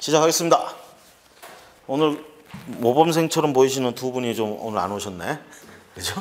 시작하겠습니다. 오늘 모범생처럼 보이시는 두 분이 좀 오늘 안 오셨네. 그죠?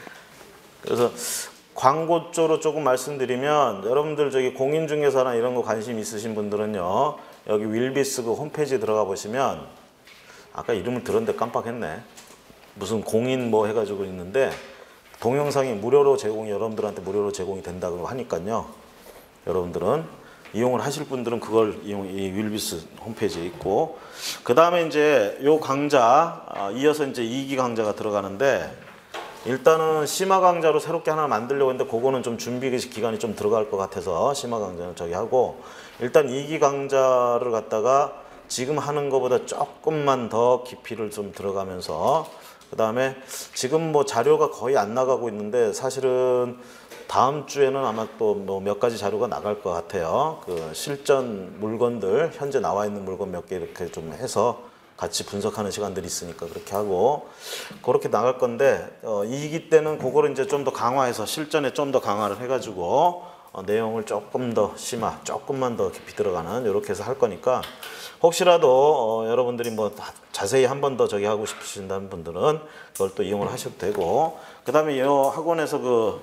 그래서 광고 쪽으로 조금 말씀드리면, 여러분들 저기 공인중개사나 이런 거 관심 있으신 분들은요, 여기 윌비스 그 홈페이지 들어가 보시면, 아까 이름을 들었는데 깜빡했네. 무슨 공인 뭐 해가지고 있는데, 동영상이 무료로 여러분들한테 무료로 제공이 된다고 하니까요. 여러분들은 이용을 하실 분들은 그걸 이 윌비스 홈페이지에 있고, 그 다음에 이제 요 강좌 이어서 이제 2기 강좌가 들어가는데, 일단은 심화 강좌로 새롭게 하나 만들려고 했는데 그거는 좀 준비 기간이 좀 들어갈 것 같아서 심화 강좌는 저기 하고, 일단 2기 강좌를 갖다가 지금 하는 것보다 조금만 더 깊이를 좀 들어가면서, 그 다음에 지금 뭐 자료가 거의 안 나가고 있는데, 사실은 다음 주에는 아마 또 뭐 몇 가지 자료가 나갈 것 같아요. 그 실전 물건들, 현재 나와 있는 물건 몇 개 이렇게 좀 해서 같이 분석하는 시간들이 있으니까 그렇게 하고, 그렇게 나갈 건데, 2기 때는 그거를 이제 좀 더 강화해서 실전에 좀 더 강화를 해가지고 내용을 조금 더 조금만 더 깊이 들어가는, 이렇게 해서 할 거니까, 혹시라도 여러분들이 뭐 자세히 한 번 더 저기 하고 싶으신다는 분들은 그걸 또 이용을 하셔도 되고, 그 다음에 이 학원에서 그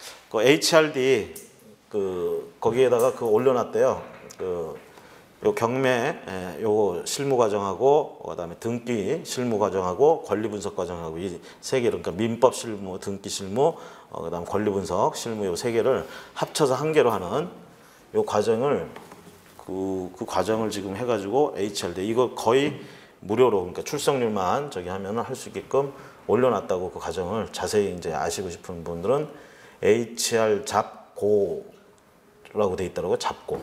HRD 거기에다가 올려놨대요. 요 경매 요거 실무 과정하고, 그다음에 등기 실무 과정하고, 권리 분석 과정하고, 이 세 개, 그러니까 민법 실무, 등기 실무, 그다음 권리 분석 실무, 요 세 개를 합쳐서 한 개로 하는 요 과정을, 그 과정을 지금 해가지고 HRD 이거 거의 무료로, 그러니까 출석률만 저기 하면은 할 수 있게끔 올려놨다고. 그 과정을 자세히 이제 아시고 싶은 분들은 HR 잡고라고 돼 있더라고요. 잡고.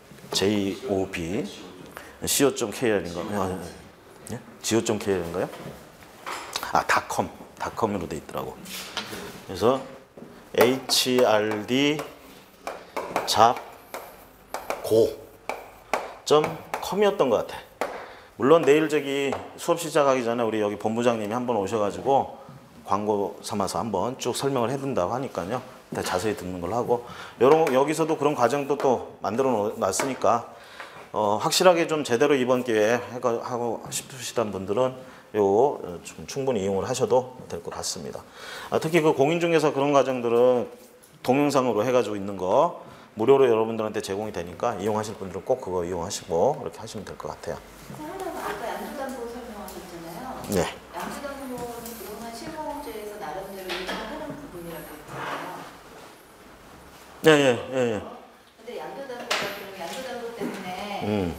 JOB co.kr인가요? 예? go.kr인가요? 닷컴으로 돼 있더라고. 그래서 HRD 잡고.com이었던 것 같아. 물론 내일 저기 수업 시작하기 전에 우리 여기 본부장님이 한번 오셔가지고 광고 삼아서 한번 쭉 설명을 해준다고 하니까요. 자세히 듣는 걸로 하고, 여기서도 그런 과정도 또 만들어 놨으니까, 확실하게 좀 제대로 이번 기회에 하고 싶으시다는 분들은 요거 좀 충분히 이용을 하셔도 될 것 같습니다. 특히 그 공인중개사 그런 과정들은 동영상으로 해가지고 있는 거 무료로 여러분들한테 제공이 되니까, 이용하실 분들은 꼭 그거 이용하시고 그렇게 하시면 될 것 같아요. 사장님은 아까 양주담보 설명하셨잖아요. 네. 양주담보는 그동안 실무공제에서 나름대로 인정하는 부분이라고 했잖아요. 예. 근데 양주담보 때문에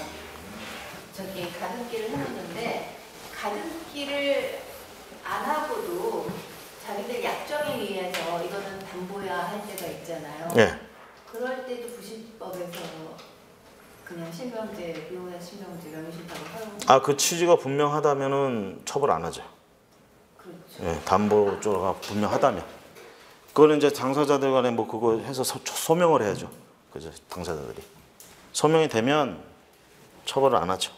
저기 가등기를 해놓는데, 가등기를 안 하고도 자기들 약정에 의해서 이거는 담보야 할 때가 있잖아요. 예. 그럴 때도 부실법에서 그냥 실명제, 비용한 실명제, 명의실타고 하고. 그 취지가 분명하다면은 처벌 안 하죠. 그렇죠. 예, 담보 쪽가 분명하다면. 그거는 이제 당사자들 간에 뭐 그거 해서 소명을 해야죠. 그죠? 당사자들이. 소명이 되면 처벌을 안 하죠.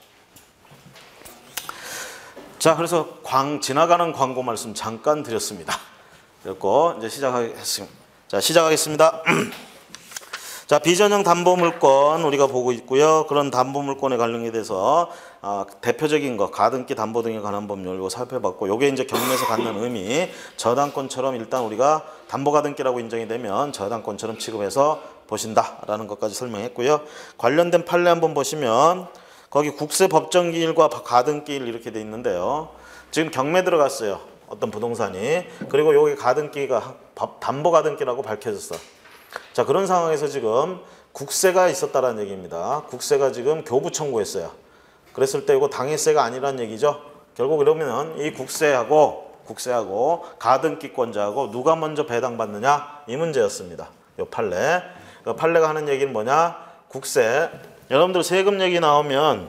자, 그래서 지나가는 광고 말씀 잠깐 드렸습니다. 그리고 이제 시작하겠습니다. 자, 시작하겠습니다. 자, 비전형 담보물권 우리가 보고 있고요. 그런 담보물권에 관련에 대해서 대표적인 거, 가등기 담보 등에 관한 법률 이거 살펴봤고, 요게 이제 경매에서 갖는 의미, 저당권처럼 일단 우리가 담보가등기라고 인정이 되면 저당권처럼 취급해서 보신다라는 것까지 설명했고요. 관련된 판례 한번 보시면 거기 국세법정기일과 가등기일 이렇게 돼 있는데요. 지금 경매 들어갔어요. 어떤 부동산이. 그리고 여기 가등기가 담보가등기라고 밝혀졌어. 자, 그런 상황에서 지금 국세가 있었다라는 얘기입니다. 국세가 지금 교부 청구했어요. 그랬을 때 이거 당해세가 아니란 얘기죠. 결국 그러면 이 국세하고 가등기권자하고 누가 먼저 배당받느냐, 이 문제였습니다. 이 판례. 그 판례가 하는 얘기는 뭐냐? 국세. 여러분들 세금 얘기 나오면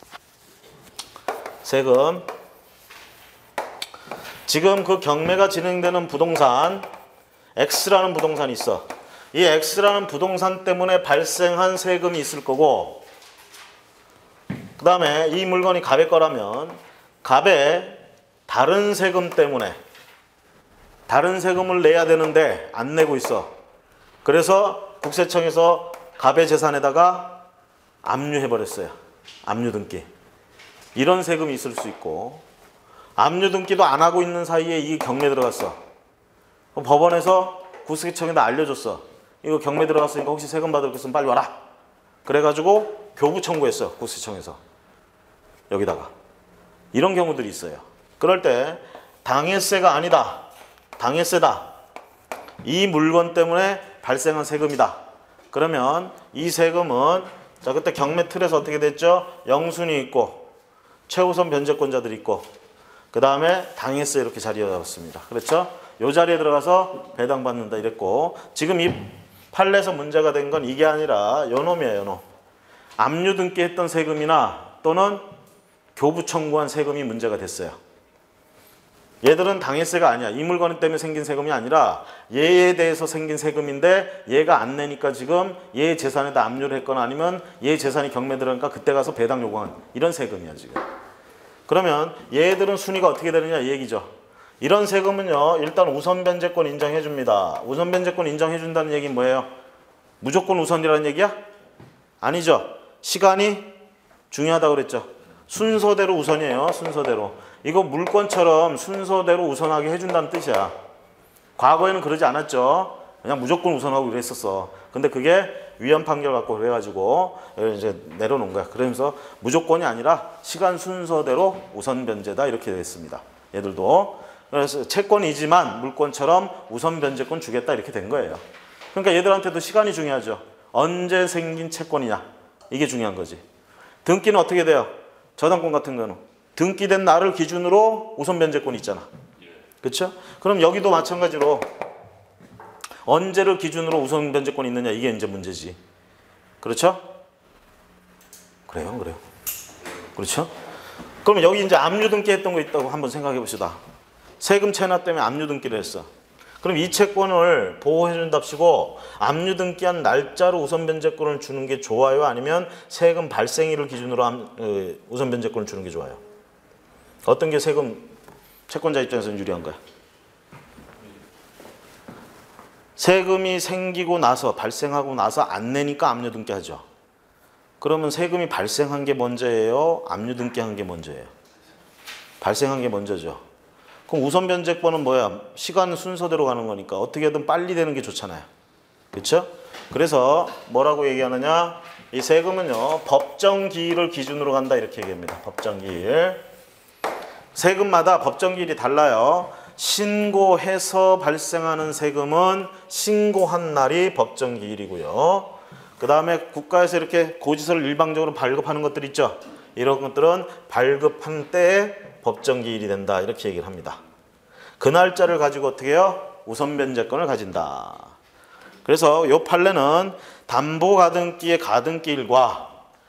세금. 지금 그 경매가 진행되는 부동산 X라는 부동산이 있어. 이 X라는 부동산 때문에 발생한 세금이 있을 거고, 그 다음에 이 물건이 갑의 거라면 갑의 다른 세금 때문에 다른 세금을 내야 되는데 안 내고 있어. 그래서 국세청에서 갑의 재산에다가 압류해버렸어요. 압류등기. 이런 세금이 있을 수 있고, 압류등기도 안 하고 있는 사이에 이 경매 들어갔어. 그럼 법원에서 국세청에다 알려줬어. 이거 경매 들어갔으니까 혹시 세금 받을 거 있으면 빨리 와라. 그래가지고 교부 청구했어. 국세청에서. 여기다가. 이런 경우들이 있어요. 그럴 때 당해세가 아니다. 당해세다. 이 물건 때문에 발생한 세금이다. 그러면 이 세금은 자 그때 경매 틀에서 어떻게 됐죠? 영순이 있고 최우선 변제권자들이 있고 그 다음에 당해세 이렇게 자리에 잡았습니다. 그렇죠? 이 자리에 들어가서 배당받는다 이랬고 지금 이 판례에서 문제가 된 건 이게 아니라 요놈이에요. 요놈. 압류등기 했던 세금이나 또는 교부 청구한 세금이 문제가 됐어요. 얘들은 당해세가 아니야. 이 물건 때문에 생긴 세금이 아니라 얘에 대해서 생긴 세금인데 얘가 안 내니까 지금 얘 재산에다 압류를 했거나 아니면 얘 재산이 경매 들어가니까 그때 가서 배당 요구한 이런 세금이야 지금. 그러면 얘들은 순위가 어떻게 되느냐 이 얘기죠. 이런 세금은요. 일단 우선 변제권 인정해 줍니다. 우선 변제권 인정해 준다는 얘기는 뭐예요? 무조건 우선이라는 얘기야? 아니죠. 시간이 중요하다고 그랬죠. 순서대로 우선이에요. 순서대로. 이거 물건처럼 순서대로 우선하게 해준다는 뜻이야. 과거에는 그러지 않았죠. 그냥 무조건 우선하고 그랬었어. 근데 그게 위헌 판결 갖고 그래가지고 이제 내려놓은 거야. 그러면서 무조건이 아니라 시간 순서대로 우선 변제다 이렇게 됐습니다. 얘들도. 그래서 채권이지만 물건처럼 우선 변제권 주겠다 이렇게 된 거예요. 그러니까 얘들한테도 시간이 중요하죠. 언제 생긴 채권이냐. 이게 중요한 거지. 등기는 어떻게 돼요? 저당권 같은 거는. 등기된 날을 기준으로 우선 변제권이 있잖아. 그렇죠? 그럼 여기도 마찬가지로 언제를 기준으로 우선 변제권이 있느냐 이게 이제 문제지. 그렇죠? 그래요. 그렇죠? 그러면 여기 이제 압류 등기했던 거 있다고 한번 생각해 봅시다. 세금 체납 때문에 압류 등기를 했어. 그럼 이 채권을 보호해 준답시고 압류 등기한 날짜로 우선 변제권을 주는 게 좋아요? 아니면 세금 발생일을 기준으로 우선 변제권을 주는 게 좋아요? 어떤 게 세금 채권자 입장에서는 유리한 거야? 세금이 생기고 나서 발생하고 나서 안 내니까 압류 등기하죠. 그러면 세금이 발생한 게 먼저예요? 압류 등기한 게 먼저예요? 발생한 게 먼저죠. 그럼 우선 변제권은 뭐야? 시간 순서대로 가는 거니까 어떻게든 빨리 되는 게 좋잖아요. 그렇죠? 그래서 뭐라고 얘기하느냐? 이 세금은요. 법정 기일을 기준으로 간다 이렇게 얘기합니다. 법정 기일. 세금마다 법정 기일이 달라요. 신고해서 발생하는 세금은 신고한 날이 법정 기일이고요. 그 다음에 국가에서 이렇게 고지서를 일방적으로 발급하는 것들 있죠. 이런 것들은 발급한 때에 법정 기일이 된다 이렇게 얘기를 합니다. 그 날짜를 가지고 어떻게 해요? 우선 변제권을 가진다. 그래서 이 판례는 담보가등기의 가등기일과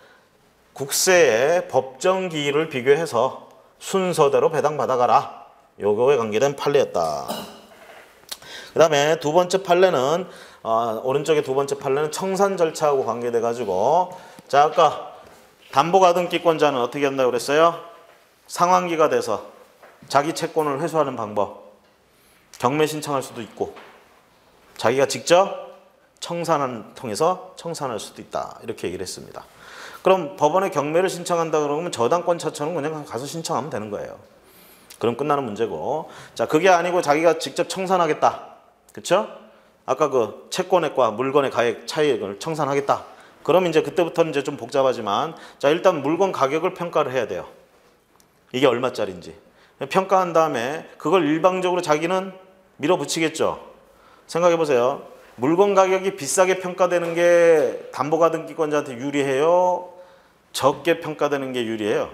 국세의 법정 기일을 비교해서 순서대로 배당받아가라. 요거에 관계된 판례였다. 그 다음에 두 번째 판례는 오른쪽에 두 번째 판례는 청산 절차하고 관계돼 가지고 자 아까 담보가등기권자는 어떻게 한다고 그랬어요? 상환기가 돼서 자기 채권을 회수하는 방법 경매 신청할 수도 있고 자기가 직접 청산을 통해서 청산할 수도 있다 이렇게 얘기를 했습니다. 그럼 법원에 경매를 신청한다 그러면 저당권 차처럼 그냥 가서 신청하면 되는 거예요. 그럼 끝나는 문제고 자 그게 아니고 자기가 직접 청산하겠다. 그쵸? 아까 그 채권액과 물건의 가액 차이액을 청산하겠다. 그럼 이제 그때부터는 이제 좀 복잡하지만 자 일단 물건 가격을 평가를 해야 돼요. 이게 얼마짜리인지 평가한 다음에 그걸 일방적으로 자기는 밀어붙이겠죠. 생각해 보세요. 물건 가격이 비싸게 평가되는 게 담보가등기권자한테 유리해요? 적게 평가되는 게 유리해요?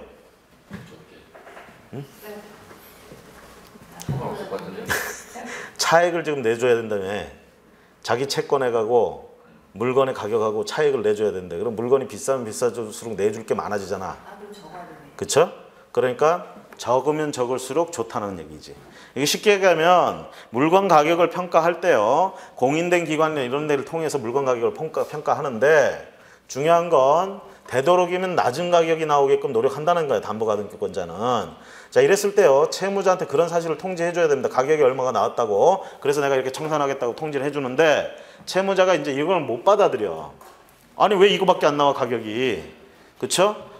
응? 차액을 지금 내줘야 된다며. 자기 채권액하고 물건의 가격하고 차액을 내줘야 된대. 그럼 물건이 비싸면 비쌀수록 내줄 게 많아지잖아. 그쵸? 그러니까 적으면 적을수록 좋다는 얘기지. 이게 쉽게 얘기하면 물건 가격을 평가할 때요. 공인된 기관 이런 데를 통해서 물건 가격을 평가하는데 중요한 건 되도록이면 낮은 가격이 나오게끔 노력한다는 거예요. 담보가등기권자는. 자 이랬을 때요. 채무자한테 그런 사실을 통지해 줘야 됩니다. 가격이 얼마가 나왔다고. 그래서 내가 이렇게 청산하겠다고 통지를 해주는데 채무자가 이제 이걸 못 받아들여. 아니 왜 이거밖에 안 나와 가격이. 그쵸?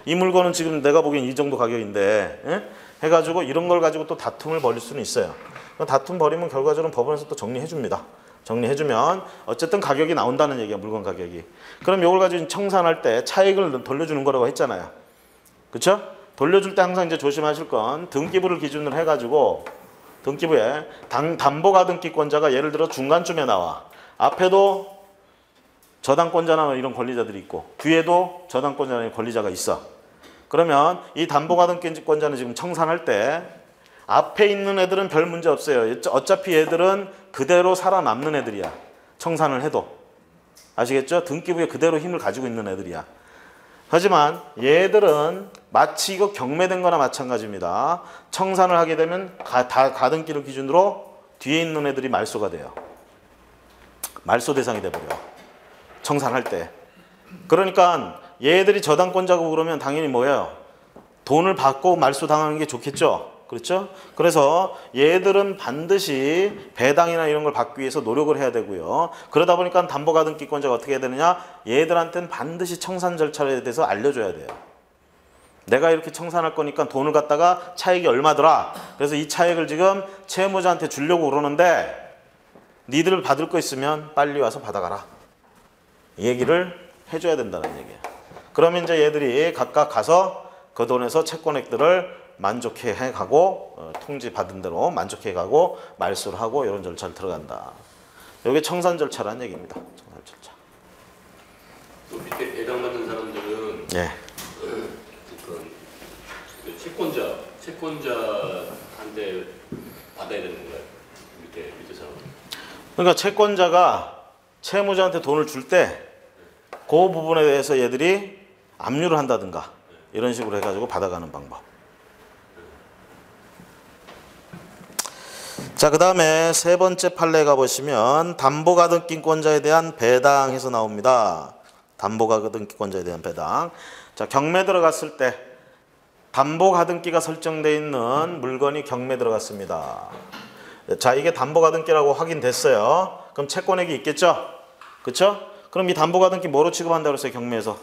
이 물건은 지금 내가 보기엔 이 정도 가격인데 예? 해가지고 이런 걸 가지고 또 다툼을 벌일 수는 있어요. 다툼 벌이면 결과적으로 법원에서 또 정리해 줍니다. 정리해주면 어쨌든 가격이 나온다는 얘기야, 물건 가격이. 그럼 이걸 가지고 청산할 때 차익을 돌려주는 거라고 했잖아요. 그쵸? 돌려줄 때 항상 이제 조심하실 건 등기부를 기준으로 해가지고 등기부에 담보가등기권자가 예를 들어 중간쯤에 나와. 앞에도 저당권자나 이런 권리자들이 있고 뒤에도 저당권자나 권리자가 있어. 그러면 이 담보가등기권자는 지금 청산할 때 앞에 있는 애들은 별 문제 없어요. 어차피 얘들은 그대로 살아남는 애들이야. 청산을 해도. 아시겠죠? 등기부에 그대로 힘을 가지고 있는 애들이야. 하지만 얘들은 마치 이거 경매된 거나 마찬가지입니다. 청산을 하게 되면 가등기를 기준으로 뒤에 있는 애들이 말소가 돼요. 말소 대상이 돼버려. 청산할 때. 그러니까 얘들이 저당권자고 그러면 당연히 뭐예요? 돈을 받고 말소 당하는 게 좋겠죠? 그렇죠? 그래서 얘들은 반드시 배당이나 이런 걸 받기 위해서 노력을 해야 되고요. 그러다 보니까 담보가등기권자가 어떻게 해야 되느냐? 얘들한테는 반드시 청산 절차에 대해서 알려줘야 돼요. 내가 이렇게 청산할 거니까 돈을 갖다가 차익이 얼마더라. 그래서 이 차익을 지금 채무자한테 주려고 그러는데 니들 받을 거 있으면 빨리 와서 받아가라. 이 얘기를 해줘야 된다는 얘기예요. 그러면 이제 얘들이 각각 가서 그 돈에서 채권액들을 만족해 가고 통지 받은 대로 만족해 가고 말소를 하고 이런 절차를 들어간다. 이게 청산 절차라는 얘기입니다. 청산 절차. 또 밑에 배당받는 사람들은 예. 그 채권자한테 받아야 되는 거예요. 밑에 사람. 그러니까 채권자가 채무자한테 돈을 줄 때 그 부분에 대해서 얘들이 압류를 한다든가 이런 식으로 해가지고 받아가는 방법. 자, 그 다음에 세 번째 판례 가보시면 담보가등기권자에 대한 배당해서 나옵니다. 담보가등기권자에 대한 배당. 자, 경매 들어갔을 때 담보가등기가 설정되어 있는 물건이 경매 들어갔습니다. 자, 이게 담보가등기라고 확인됐어요. 그럼 채권액이 있겠죠? 그렇죠? 그럼 이 담보가등기 뭐로 취급한다고 그랬어요? 경매에서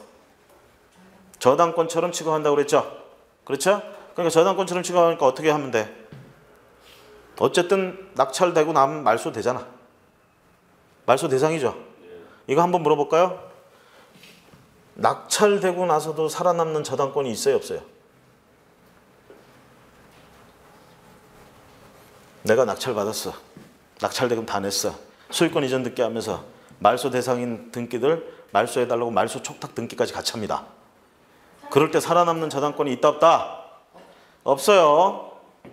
저당권처럼 취급한다고 그랬죠? 그렇죠? 그러니까 저당권처럼 취급하니까 어떻게 하면 돼? 어쨌든 낙찰되고 나면 말소 되잖아. 말소 대상이죠. 이거 한번 물어볼까요? 낙찰되고 나서도 살아남는 저당권이 있어요, 없어요? 내가 낙찰 받았어. 낙찰 대금 다 냈어. 소유권 이전 등기 하면서 말소 대상인 등기들 말소해달라고 말소 촉탁 등기까지 같이 합니다. 그럴 때 살아남는 저당권이 있다 없다? 없어요.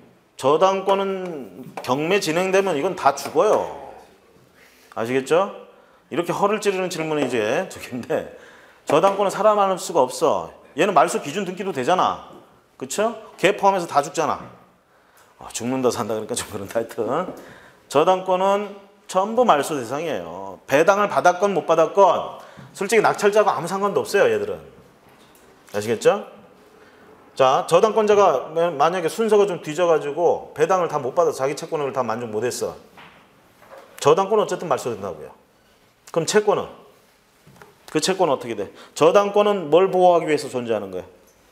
저당권은 경매 진행되면 이건 다 죽어요. 아시겠죠? 이렇게 허를 찌르는 질문이 이제 저긴데 저당권은 살아남을 수가 없어. 얘는 말소 기준 등기도 되잖아. 그쵸? 걔 포함해서 다 죽잖아. 죽는다 산다 그러니까 좀 그런다. 하여튼 저당권은 전부 말소 대상이에요. 배당을 받았건 못 받았건 솔직히 낙찰자하고 아무 상관도 없어요. 얘들은. 아시겠죠? 자, 저당권자가 만약에 순서가 좀 뒤져가지고 배당을 다 못 받아서 자기 채권을 다 만족 못했어. 저당권은 어쨌든 말소된다고요. 그럼 채권은? 그 채권은 어떻게 돼? 저당권은 뭘 보호하기 위해서 존재하는 거예요?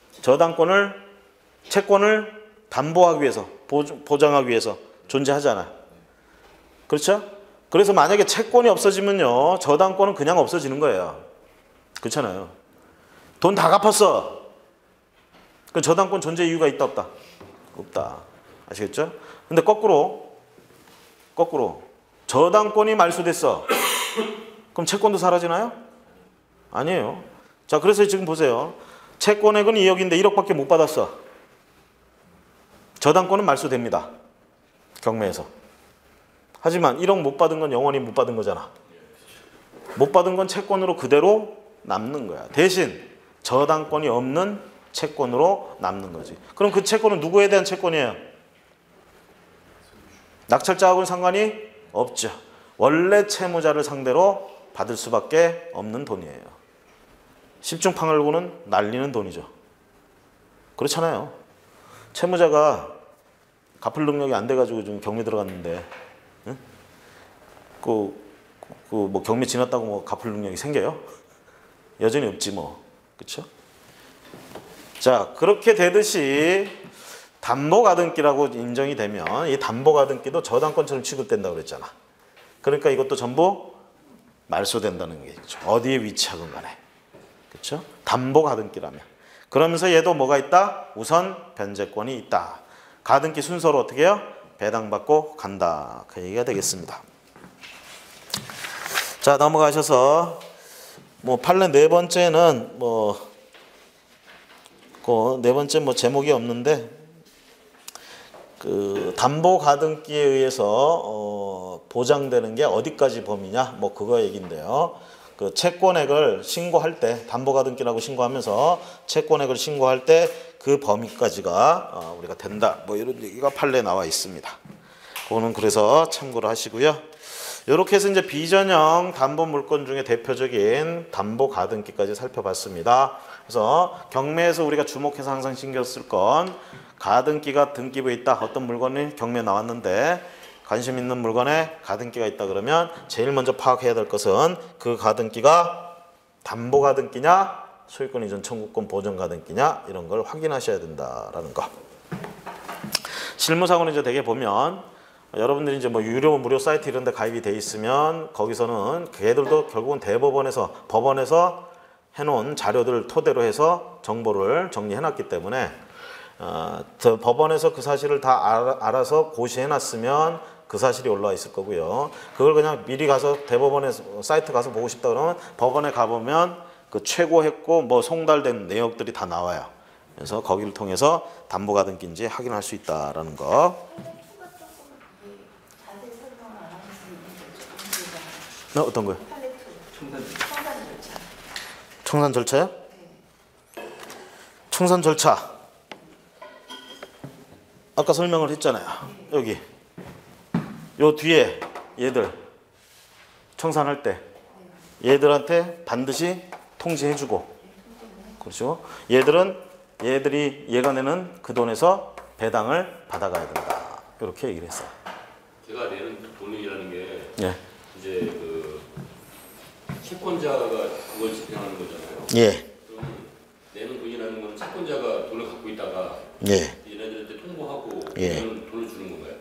채권을 담보하기 위해서, 보장하기 위해서 존재하잖아요. 그렇죠? 그래서 만약에 채권이 없어지면요, 저당권은 그냥 없어지는 거예요. 그렇잖아요. 돈 다 갚았어. 그 저당권 존재 이유가 있다 없다? 없다. 아시겠죠? 근데 거꾸로 저당권이 말소됐어. 그럼 채권도 사라지나요? 아니에요. 자, 그래서 지금 보세요. 채권액은 2억인데 1억밖에 못 받았어. 저당권은 말소됩니다. 경매에서. 하지만 1억 못 받은 건 영원히 못 받은 거잖아. 못 받은 건 채권으로 그대로 남는 거야. 대신 저당권이 없는 채권으로 남는 거지. 그럼 그 채권은 누구에 대한 채권이에요? 낙찰자하고는 상관이 없죠. 원래 채무자를 상대로 받을 수밖에 없는 돈이에요. 십중팡을고는 날리는 돈이죠. 그렇잖아요. 채무자가 갚을 능력이 안 돼가지고 좀 경매 들어갔는데, 응? 뭐 경매 지났다고 뭐 갚을 능력이 생겨요? 여전히 없지 뭐, 그렇죠? 자, 그렇게 되듯이 담보가등기라고 인정이 되면 이 담보가등기도 저당권처럼 취급된다고 그랬잖아. 그러니까 이것도 전부 말소된다는 얘기죠. 어디에 위치하건 간에. 그렇죠? 담보가등기라면. 그러면서 얘도 뭐가 있다? 우선 변제권이 있다. 가등기 순서로 어떻게 해요? 배당받고 간다. 그 얘기가 되겠습니다. 자, 넘어가셔서 뭐 판례 네 번째는 네 번째 제목이 없는데 그 담보가등기에 의해서 보장되는 게 어디까지 범위냐? 뭐 그거 얘기인데요. 그 채권액을 신고할 때 담보가등기라고 신고하면서 채권액을 신고할 때 그 범위까지가 우리가 된다. 뭐 이런 얘기가 판례에 나와 있습니다. 그거는 그래서 참고를 하시고요. 이렇게 해서 이제 비전형 담보 물건 중에 대표적인 담보가등기까지 살펴봤습니다. 그래서 경매에서 우리가 주목해서 항상 신경 쓸 건 가등기가 등기부에 있다. 어떤 물건이 경매에 나왔는데 관심 있는 물건에 가등기가 있다 그러면 제일 먼저 파악해야 될 것은 그 가등기가 담보가등기냐 소유권 이전 청구권 보전가등기냐 이런 걸 확인하셔야 된다라는 거. 실무상으로 이제 되게 보면 여러분들이 이제 뭐 유료 무료 사이트 이런 데 가입이 돼 있으면 거기서는 걔들도 결국은 대법원에서 법원에서 해놓은 자료들 토대로 해서 정보를 정리해놨기 때문에 법원에서 그 사실을 다 알아서 고시해놨으면 그 사실이 올라와 있을 거고요. 그걸 그냥 미리 가서 대법원에 사이트 가서 보고 싶다 그러면 법원에 가보면 그 최고했고 뭐 송달된 내역들이 다 나와요. 그래서 거기를 통해서 담보가등기인지 확인할 수 있다라는 거. 어떤 거요? 청산 절차요? 청산 절차. 아까 설명을 했잖아요. 여기 요 뒤에 얘들 청산할 때 얘들한테 반드시 통지해주고, 그렇죠? 얘들이 얘가 내는 그 돈에서 배당을 받아가야 된다. 이렇게 얘기를 했어요. 제가 내는 돈이라는 게 예. 이제 그 채권자가 그걸 집행하는 거잖아요. 예. 그럼 내는 돈이라는 건 채권자가 돈을 갖고 있다가 예. 얘네들한테 통보하고 예. 돈을 주는 건가요?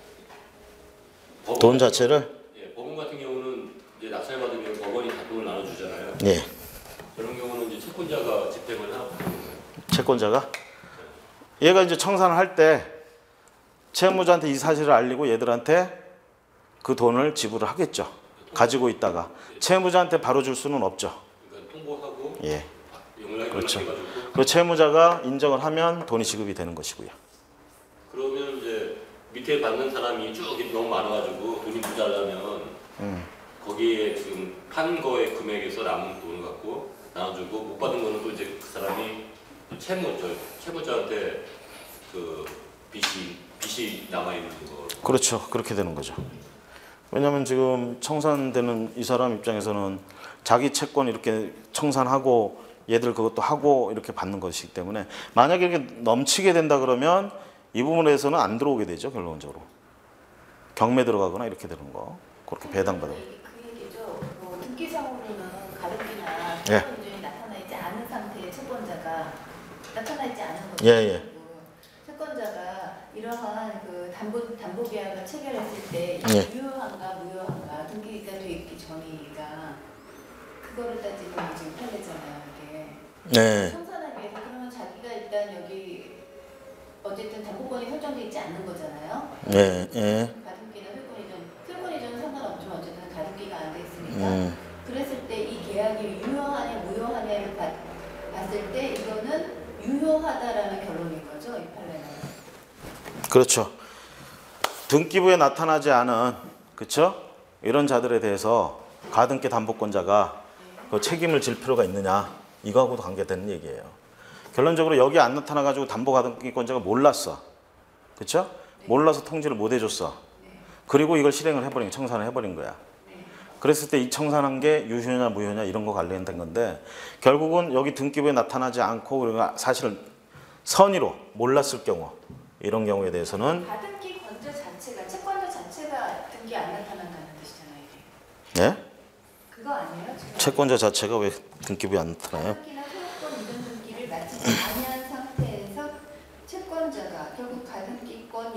돈 자체를? 예, 법원 같은 경우는 이제 낙찰받으면 법원이 다 돈을 나눠주잖아요. 예. 그런 경우는 이제 채권자가 집행을 하는 건가요? 채권자가? 얘가 이제 청산을 할 때 채무자한테 이 사실을 알리고 얘들한테 그 돈을 지불을 하겠죠. 가지고 있다가 채무자한테 바로 줄 수는 없죠. 그러니까 통보하고 예. 그렇죠. 연락해가지고 그 채무자가 인정을 하면 돈이 지급이 되는 것이고요. 그러면 이제 밑에 받는 사람이 쭉 너무 많아가지고 돈이 모자라면 거기에 지금 판 거의 금액에서 남은 돈을 갖고 나눠주고 못 받은 거는 또 이제 그 사람이 또 채무자한테 그 빚이 남아 있는 거. 그렇죠. 그렇게 되는 거죠. 왜냐하면 지금 청산되는 이 사람 입장에서는 자기 채권 이렇게 청산하고 얘들 그것도 하고 이렇게 받는 것이기 때문에 만약에 이렇게 넘치게 된다 그러면 이 부분에서는 안 들어오게 되죠. 결론적으로 경매 들어가거나 이렇게 되는 거 그렇게 배당받아. 그 얘기죠. 뭐 등기상으로는 가등기나 예. 채권이 나타나지 않은 상태의 채권자가 나타나지 않은 거죠. 예. 채권자가 이러한 그 담보 계약을 체결했을 때 예. 유효한가 무효한가 등기가 돼 있기 전이니까 그거를 따지는 게 지금 판례잖아요. 이게 네. 청산하기 위해서 그러면 자기가 일단 여기 어쨌든 담보권이 설정돼 있지 않는 거잖아요. 예. 예. 가등기나 회권 이전은 상관없지만 어쨌든 가등기가 안 돼 있으니까 그랬을 때 이 계약이 유효하냐 무효하냐를 봤을 때 이거는 유효하다라는 결론인 거죠, 이 판례는. 그렇죠. 등기부에 나타나지 않은 그렇죠? 이런 자들에 대해서 가등기 담보권자가 그 책임을 질 필요가 있느냐 이거하고도 관계되는 얘기예요. 결론적으로 여기 안 나타나 가지고 담보가등기권자가 몰랐어, 그렇죠? 몰라서 통지를 못 해줬어. 그리고 이걸 실행을 해버린 청산을 해버린 거야. 그랬을 때 이 청산한 게 유효냐 무효냐 이런 거 관련된 건데 결국은 여기 등기부에 나타나지 않고 우리가 사실은 선의로 몰랐을 경우 이런 경우에 대해서는 가등기 권자 자체가 채권자 자체가 등기 안 나타난다는 뜻이잖아요, 이게. 예? 그거 아니에요? 지금? 채권자 자체가 왜 등기부에 안 나타나요? 가등기나 소유권 이전 등기를 마치지 아니한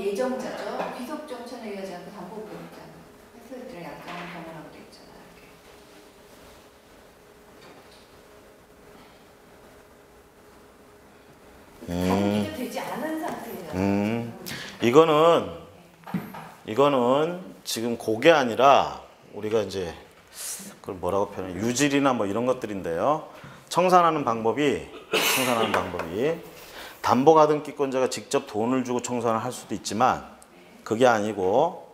예정자죠. 귀속정천에 의하지 않고 담보보험자. 해소액들은 약정을 경험하고 돼 있잖아요. 정리가 되지 않은 상태잖아요. 이거는 지금 그게 아니라 우리가 이제 그걸 뭐라고 표현해? 유질이나 뭐 이런 것들인데요. 청산하는 방법이 담보가등기권자가 직접 돈을 주고 청산을 할 수도 있지만 그게 아니고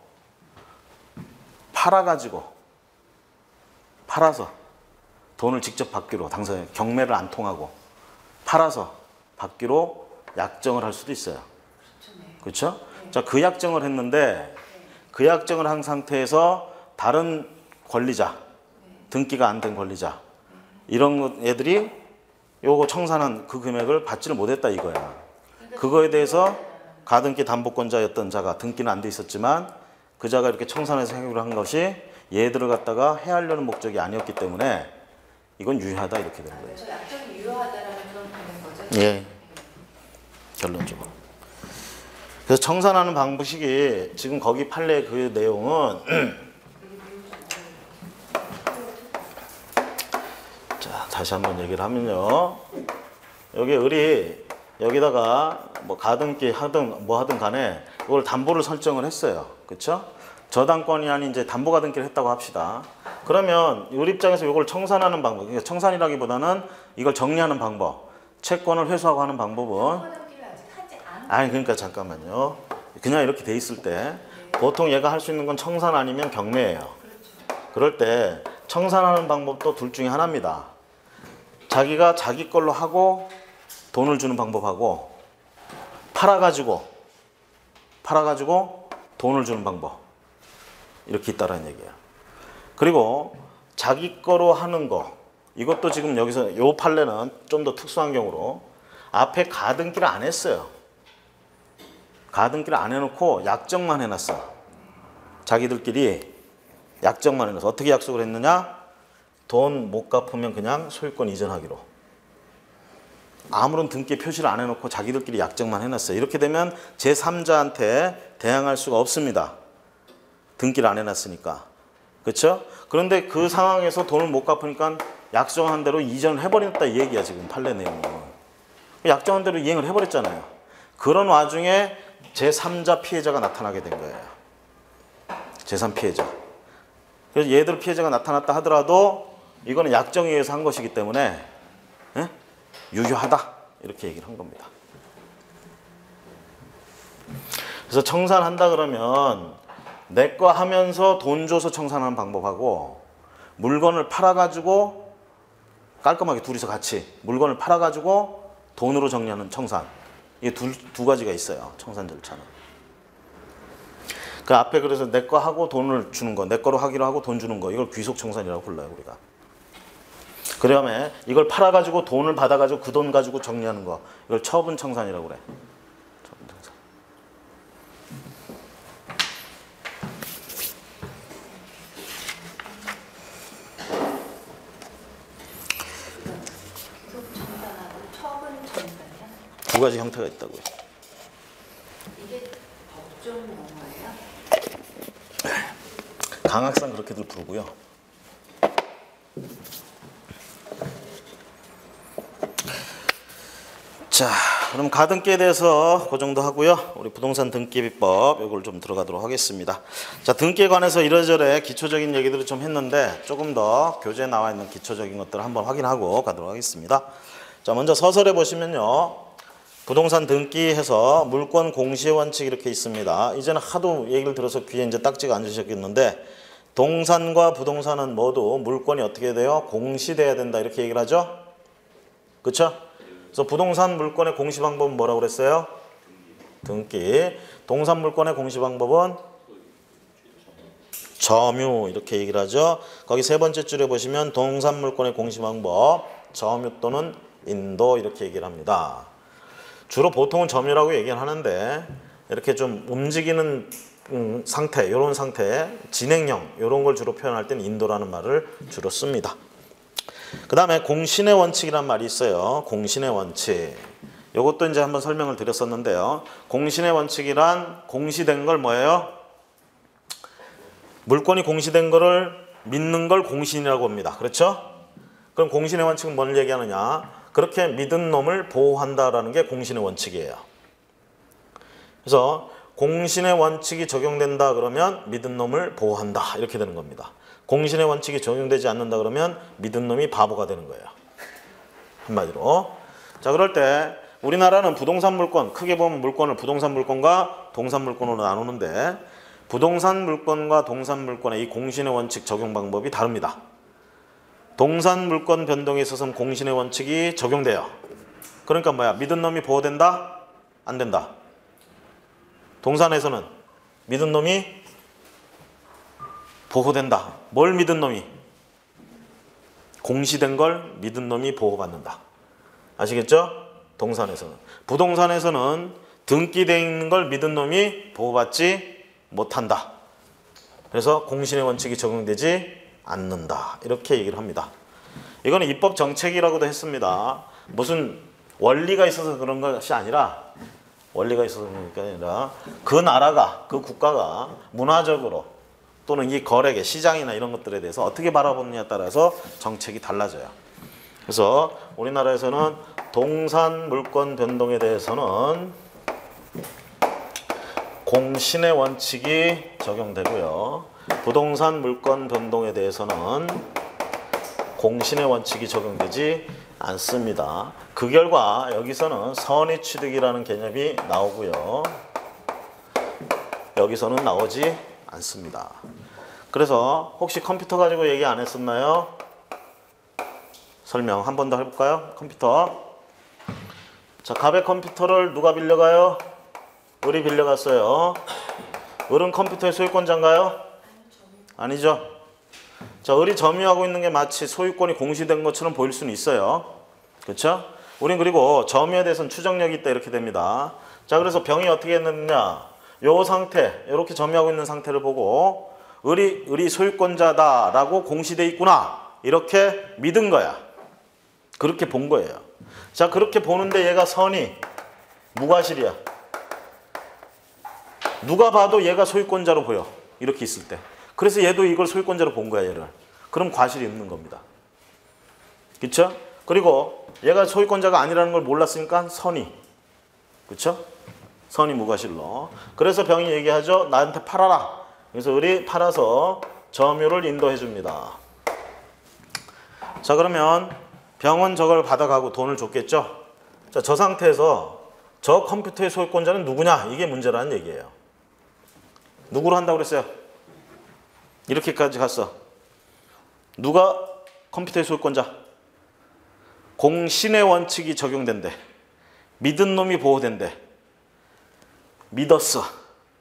팔아서 돈을 직접 받기로 당사자 경매를 안 통하고 팔아서 받기로 약정을 할 수도 있어요. 그렇죠? 자, 그 약정을 했는데 그 약정을 한 상태에서 다른 권리자, 등기가 안 된 권리자 이런 애들이 요거 청산한 그 금액을 받지를 못했다 이거야. 그거에 대해서 가등기 담보권자였던 자가 등기는 안 돼 있었지만 그 자가 이렇게 청산해서 해결을 한 것이 얘들을 갖다가 해하려는 목적이 아니었기 때문에 이건 유효하다 이렇게 되는 거예요. 그래서 약정이 유효하다라는 그런 거죠? 예, 결론적으로. 그래서 청산하는 방식이 지금 거기 판례 그 내용은 자 다시 한번 얘기를 하면요. 여기 을이 여기다가 뭐 가등기 하든 뭐 하든 간에 그걸 담보를 설정을 했어요. 그렇죠? 저당권이 아닌 이제 담보가등기를 했다고 합시다. 그러면 을 입장에서 이걸 청산하는 방법, 그러니까 청산이라기보다는 이걸 정리하는 방법, 채권을 회수하고 하는 방법은 아니 그러니까 잠깐만요. 그냥 이렇게 돼 있을 때 보통 얘가 할 수 있는 건 청산 아니면 경매예요. 그럴 때 청산하는 방법도 둘 중에 하나입니다. 자기가 자기 걸로 하고 돈을 주는 방법하고 팔아가지고 돈을 주는 방법 이렇게 있다라는 얘기예요. 그리고 자기 거로 하는 거 이것도 지금 여기서 요 판례는 좀 더 특수한 경우로 앞에 가등기를 안 했어요. 가등기를 안 해놓고 약정만 해놨어. 자기들끼리 약정만 해놨어. 어떻게 약속을 했느냐? 돈 못 갚으면 그냥 소유권 이전하기로. 아무런 등기 표시를 안 해놓고 자기들끼리 약정만 해놨어요. 이렇게 되면 제3자한테 대항할 수가 없습니다. 등기를 안 해놨으니까. 그렇죠? 그런데 그 상황에서 돈을 못 갚으니까 약정한 대로 이전을 해버렸다 이 얘기야 지금 판례 내용은. 약정한 대로 이행을 해버렸잖아요. 그런 와중에 제3자 피해자가 나타나게 된 거예요. 제3 피해자. 그래서 얘들 피해자가 나타났다 하더라도 이거는 약정에 의해서 한 것이기 때문에 유효하다 이렇게 얘기를 한 겁니다. 그래서 청산한다 그러면 내 거 하면서 돈 줘서 청산하는 방법하고 물건을 팔아가지고 깔끔하게 둘이서 같이 물건을 팔아가지고 돈으로 정리하는 청산 이게 두 가지가 있어요. 청산 절차는. 그 앞에 그래서 내 거 하고 돈을 주는 거, 내 거로 하기로 하고 돈 주는 거 이걸 귀속청산이라고 불러요 우리가. 그 다음에 이걸 팔아가지고 돈을 받아가지고 그 돈 가지고 정리하는 거 이걸 처분청산이라고 그래. 처분청산. 귀속청산하고 처분청산이야? 두 가지 형태가 있다고요. 이게 법정 용어예요? 강학상 그렇게들 부르고요. 자, 그럼 가등기에 대해서 그 정도 하고요. 우리 부동산 등기비법 이걸 좀 들어가도록 하겠습니다. 자, 등기에 관해서 이래저래 기초적인 얘기들을 좀 했는데 조금 더 교재에 나와 있는 기초적인 것들을 한번 확인하고 가도록 하겠습니다. 자, 먼저 서설에 보시면요. 부동산 등기해서 물권 공시의 원칙 이렇게 있습니다. 이제는 하도 얘기를 들어서 귀에 이제 딱지가 앉으셨겠는데 동산과 부동산은 모두 물권이 어떻게 돼요? 공시돼야 된다 이렇게 얘기를 하죠. 그렇죠? 그래서 부동산 물권의 공시 방법은 뭐라고 그랬어요? 등기. 동산 물권의 공시 방법은 점유 이렇게 얘기를 하죠. 거기 세 번째 줄에 보시면 동산 물권의 공시 방법 점유 또는 인도 이렇게 얘기를 합니다. 주로 보통은 점유라고 얘기를 하는데 이렇게 좀 움직이는 상태, 이런 상태, 진행형 이런 걸 주로 표현할 때는 인도라는 말을 주로 씁니다. 그 다음에 공신의 원칙이란 말이 있어요. 공신의 원칙. 이것도 이제 한번 설명을 드렸었는데요. 공신의 원칙이란 공시된 걸 뭐예요? 물권이 공시된 거를 믿는 걸 공신이라고 합니다. 그렇죠? 그럼 공신의 원칙은 뭘 얘기하느냐? 그렇게 믿은 놈을 보호한다라는 게 공신의 원칙이에요. 그래서 공신의 원칙이 적용된다 그러면 믿은 놈을 보호한다 이렇게 되는 겁니다. 공신의 원칙이 적용되지 않는다 그러면 믿은 놈이 바보가 되는 거예요. 한마디로. 자, 그럴 때 우리나라는 부동산 물권, 크게 보면 물권을 부동산 물권과 동산 물권으로 나누는데 부동산 물권과 동산 물권의 이 공신의 원칙 적용 방법이 다릅니다. 동산 물권 변동에 있어서는 공신의 원칙이 적용돼요. 그러니까 뭐야? 믿은 놈이 보호된다? 안 된다. 동산에서는 믿은 놈이 보호된다. 뭘 믿은 놈이? 공시된 걸 믿은 놈이 보호받는다. 아시겠죠? 동산에서는. 부동산에서는 등기되어 있는 걸 믿은 놈이 보호받지 못한다. 그래서 공신의 원칙이 적용되지 않는다. 이렇게 얘기를 합니다. 이거는 입법 정책이라고도 했습니다. 무슨 원리가 있어서 그런 것이 아니라 원리가 있어서 그런 게 아니라 그 나라가, 그 국가가 문화적으로 또는 이 거래계, 시장이나 이런 것들에 대해서 어떻게 바라보느냐에 따라서 정책이 달라져요. 그래서 우리나라에서는 동산 물권 변동에 대해서는 공신의 원칙이 적용되고요. 부동산 물권 변동에 대해서는 공신의 원칙이 적용되지 않습니다. 그 결과 여기서는 선의 취득이라는 개념이 나오고요. 여기서는 나오지 않습니다. 그래서 혹시 컴퓨터 가지고 얘기 안 했었나요? 설명 한 번 더 해볼까요? 컴퓨터. 자, 갑의 컴퓨터를 누가 빌려가요? 을이 빌려갔어요. 을은 컴퓨터의 소유권자인가요? 아니죠. 자, 을이 점유하고 있는 게 마치 소유권이 공시된 것처럼 보일 수는 있어요. 그렇죠? 우린 그리고 점유에 대해서는 추정력이 있다 이렇게 됩니다. 자, 그래서 병이 어떻게 했느냐? 요 상태, 이렇게 점유하고 있는 상태를 보고 을이 소유권자다라고 공시돼 있구나 이렇게 믿은 거야. 그렇게 본 거예요. 자, 그렇게 보는데 얘가 선이 무과실이야. 누가 봐도 얘가 소유권자로 보여. 이렇게 있을 때. 그래서 얘도 이걸 소유권자로 본 거야, 얘를. 그럼 과실이 없는 겁니다. 그렇죠? 그리고 얘가 소유권자가 아니라는 걸 몰랐으니까 선이. 그렇죠? 선이 무과실로. 그래서 병이 얘기하죠. 나한테 팔아라. 그래서 을이 팔아서 점유를 인도해 줍니다. 자, 그러면 병은 저걸 받아가고 돈을 줬겠죠. 자, 저 상태에서 저 컴퓨터의 소유권자는 누구냐? 이게 문제라는 얘기예요. 누구로 한다고 그랬어요? 이렇게까지 갔어. 누가 컴퓨터의 소유권자? 공신의 원칙이 적용된대. 믿은 놈이 보호된대. 믿었어요.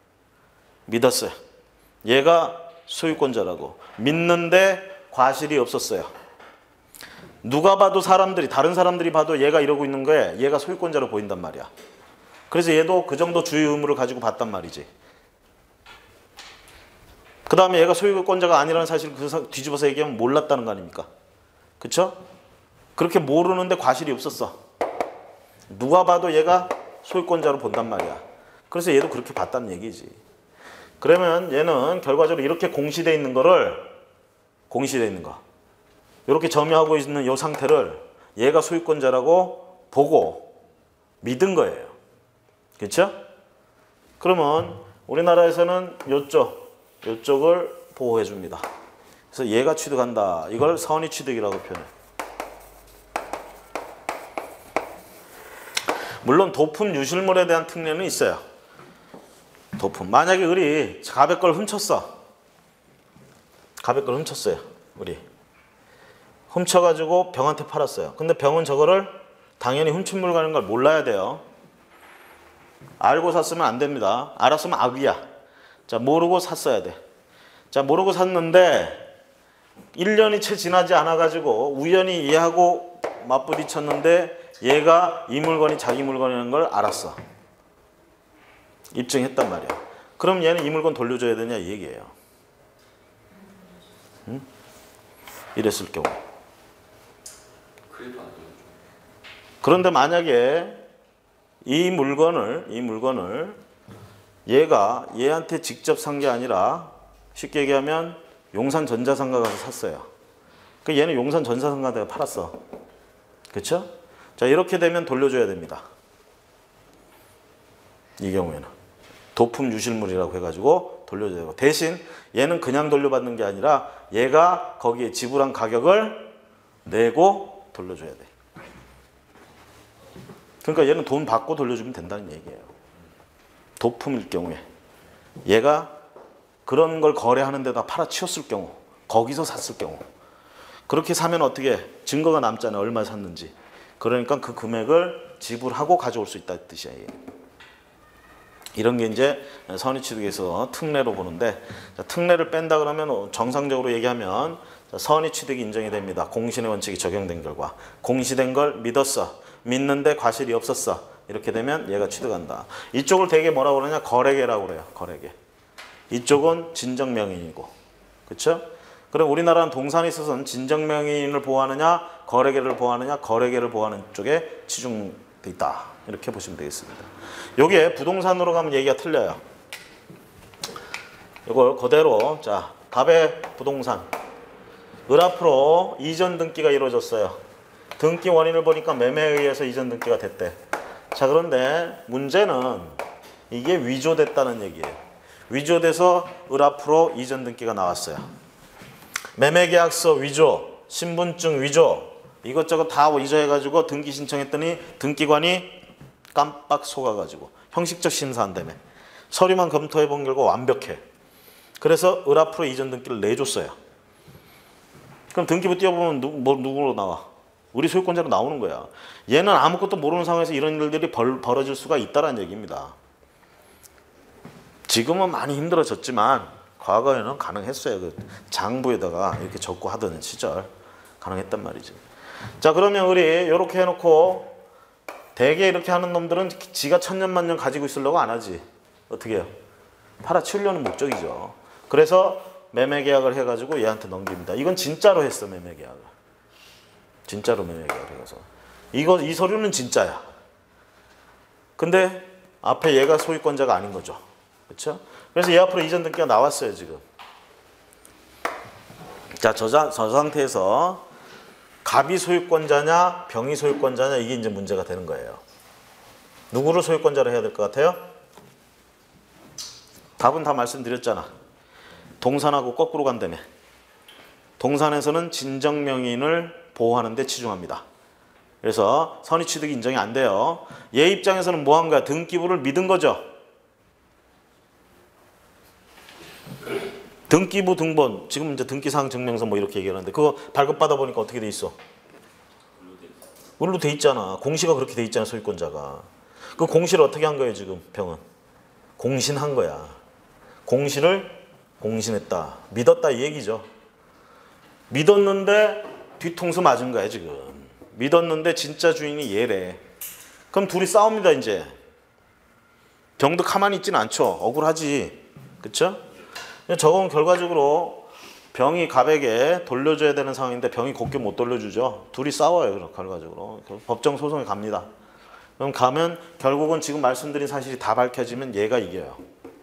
얘가 소유권자라고. 믿는데 과실이 없었어요. 누가 봐도 다른 사람들이 봐도 얘가 이러고 있는 거에 얘가 소유권자로 보인단 말이야. 그래서 얘도 그 정도 주의 의무를 가지고 봤단 말이지. 그 다음에 얘가 소유권자가 아니라는 사실을 뒤집어서 얘기하면 몰랐다는 거 아닙니까? 그쵸? 그렇게 모르는데 과실이 없었어. 누가 봐도 얘가 소유권자로 본단 말이야. 그래서 얘도 그렇게 봤다는 얘기지. 그러면 얘는 결과적으로 이렇게 공시되어 있는 거를 이렇게 점유하고 있는 이 상태를 얘가 소유권자라고 보고 믿은 거예요. 그렇죠? 그러면 우리나라에서는 요쪽을 보호해 줍니다. 그래서 얘가 취득한다. 이걸 선의 취득이라고 표현해. 물론 도품 유실물에 대한 특례는 있어요. 도품. 만약에 을이 갑의 걸 훔쳤어. 갑의 걸 훔쳤어요. 을이. 훔쳐가지고 병한테 팔았어요. 근데 병은 저거를 당연히 훔친 물건인 걸 몰라야 돼요. 알고 샀으면 안 됩니다. 알았으면 악이야. 자, 모르고 샀어야 돼. 자, 모르고 샀는데 1년이 채 지나지 않아가지고 우연히 얘하고 맞부딪혔는데 얘가 이 물건이 자기 물건이라는 걸 알았어. 입증했단 말이야. 그럼 얘는 이 물건 돌려줘야 되냐 이 얘기예요. 응? 이랬을 경우. 그래도 안 되죠. 그런데 만약에 이 물건을 얘가 얘한테 직접 산 게 아니라 쉽게 얘기하면 용산전자상가 가서 샀어요. 그 얘는 용산전자상가에 팔았어. 그렇죠? 자, 이렇게 되면 돌려줘야 됩니다. 이 경우에는 도품 유실물이라고 해가지고 돌려줘야 되고, 대신 얘는 그냥 돌려받는 게 아니라 얘가 거기에 지불한 가격을 내고 돌려줘야 돼. 그러니까 얘는 돈 받고 돌려주면 된다는 얘기예요. 도품일 경우에 얘가 그런 걸 거래하는 데다 팔아치웠을 경우, 거기서 샀을 경우, 그렇게 사면 어떻게 증거가 남잖아요. 얼마 샀는지. 그러니까 그 금액을 지불하고 가져올 수 있다는 뜻이에요. 이런 게 이제 선의취득에서 특례로 보는데, 특례를 뺀다 그러면 정상적으로 얘기하면 선의취득이 인정이 됩니다. 공신의 원칙이 적용된 결과. 공시된 걸 믿었어. 믿는데 과실이 없었어. 이렇게 되면 얘가 취득한다. 이쪽을 되게 뭐라고 그러냐? 거래계라고 그래요. 거래계. 이쪽은 진정명의인이고. 그렇죠? 그럼 우리나라는 동산에 있어서는 진정명의인을 보호하느냐, 거래계를 보호하느냐, 거래계를 보호하는 쪽에 치중돼 있다. 이렇게 보시면 되겠습니다. 요게 부동산으로 가면 얘기가 틀려요. 이걸 그대로, 자, 답의 부동산. 을 앞으로 이전 등기가 이루어졌어요. 등기 원인을 보니까 매매에 의해서 이전 등기가 됐대. 자, 그런데 문제는 이게 위조됐다는 얘기예요. 위조돼서 을 앞으로 이전 등기가 나왔어요. 매매계약서 위조, 신분증 위조, 이것저것 다 위조해가지고 등기 신청했더니 등기관이 깜빡 속아가지고 형식적 심사한다며. 서류만 검토해 본 결과 완벽해. 그래서 을 앞으로 이전 등기를 내줬어요. 그럼 등기부 띄워보면 누구로 나와? 우리 소유권자로 나오는 거야. 얘는 아무것도 모르는 상황에서 이런 일들이 벌어질 수가 있다는 얘기입니다. 지금은 많이 힘들어졌지만 과거에는 가능했어요. 그 장부에다가 이렇게 적고 하던 시절 가능했단 말이지. 자, 그러면 우리 이렇게 해놓고 대개 이렇게 하는 놈들은 지가 천년만년 가지고 있으려고 안 하지. 어떻게 해요? 팔아치우려는 목적이죠. 그래서 매매계약을 해가지고 얘한테 넘깁니다. 이건 진짜로 했어. 매매계약을. 진짜로 매매계약을 해서. 이 서류는 진짜야. 근데 앞에 얘가 소유권자가 아닌 거죠. 그렇죠? 그래서 얘 앞으로 이전 등기가 나왔어요. 지금. 자, 저 상태에서 갑이 소유권자냐 병이 소유권자냐, 이게 이제 문제가 되는 거예요. 누구를 소유권자로 해야 될 것 같아요? 답은 다 말씀드렸잖아. 동산하고 거꾸로 간다며. 동산에서는 진정명의인을 보호하는 데 치중합니다. 그래서 선의취득이 인정이 안 돼요. 얘 입장에서는 뭐 한 거야? 등기부를 믿은 거죠. 등기부 등본, 지금 이제 등기사항 증명서 뭐 이렇게 얘기하는데 그거 발급받아 보니까 어떻게 돼 있어? 을로 돼 있잖아. 공시가 그렇게 돼 있잖아. 소유권자가. 그 공시를 어떻게 한 거예요 지금 병은? 공신한 거야. 공시를 공신했다. 믿었다 이 얘기죠. 믿었는데 뒤통수 맞은 거야 지금. 믿었는데 진짜 주인이 얘래. 그럼 둘이 싸웁니다 이제. 병도 가만히 있지는 않죠. 억울하지. 그쵸? 저건 결과적으로 병이 갑에게 돌려줘야 되는 상황인데 병이 곱게 못 돌려주죠. 둘이 싸워요. 결과적으로. 법정 소송에 갑니다. 그럼 가면 결국은 지금 말씀드린 사실이 다 밝혀지면 얘가 이겨요.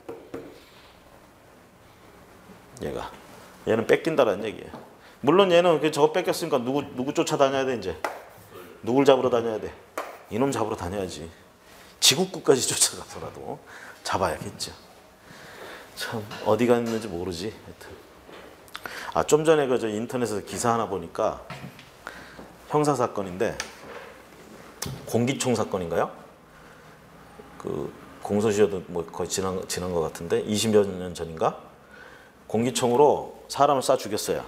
얘는 뺏긴다라는 얘기예요. 물론 얘는 저거 뺏겼으니까 누구 쫓아다녀야 돼 이제. 누굴 잡으러 다녀야 돼? 이놈 잡으러 다녀야지. 지구끝까지 쫓아가서라도 잡아야겠죠. 참 어디 갔는지 모르지. 아, 좀 전에 저 인터넷에서 기사 하나 보니까 형사 사건인데 공기총 사건인가요? 그 공소시효도 뭐 거의 지난 것 같은데 20여 년 전인가? 공기총으로 사람을 쏴 죽였어요.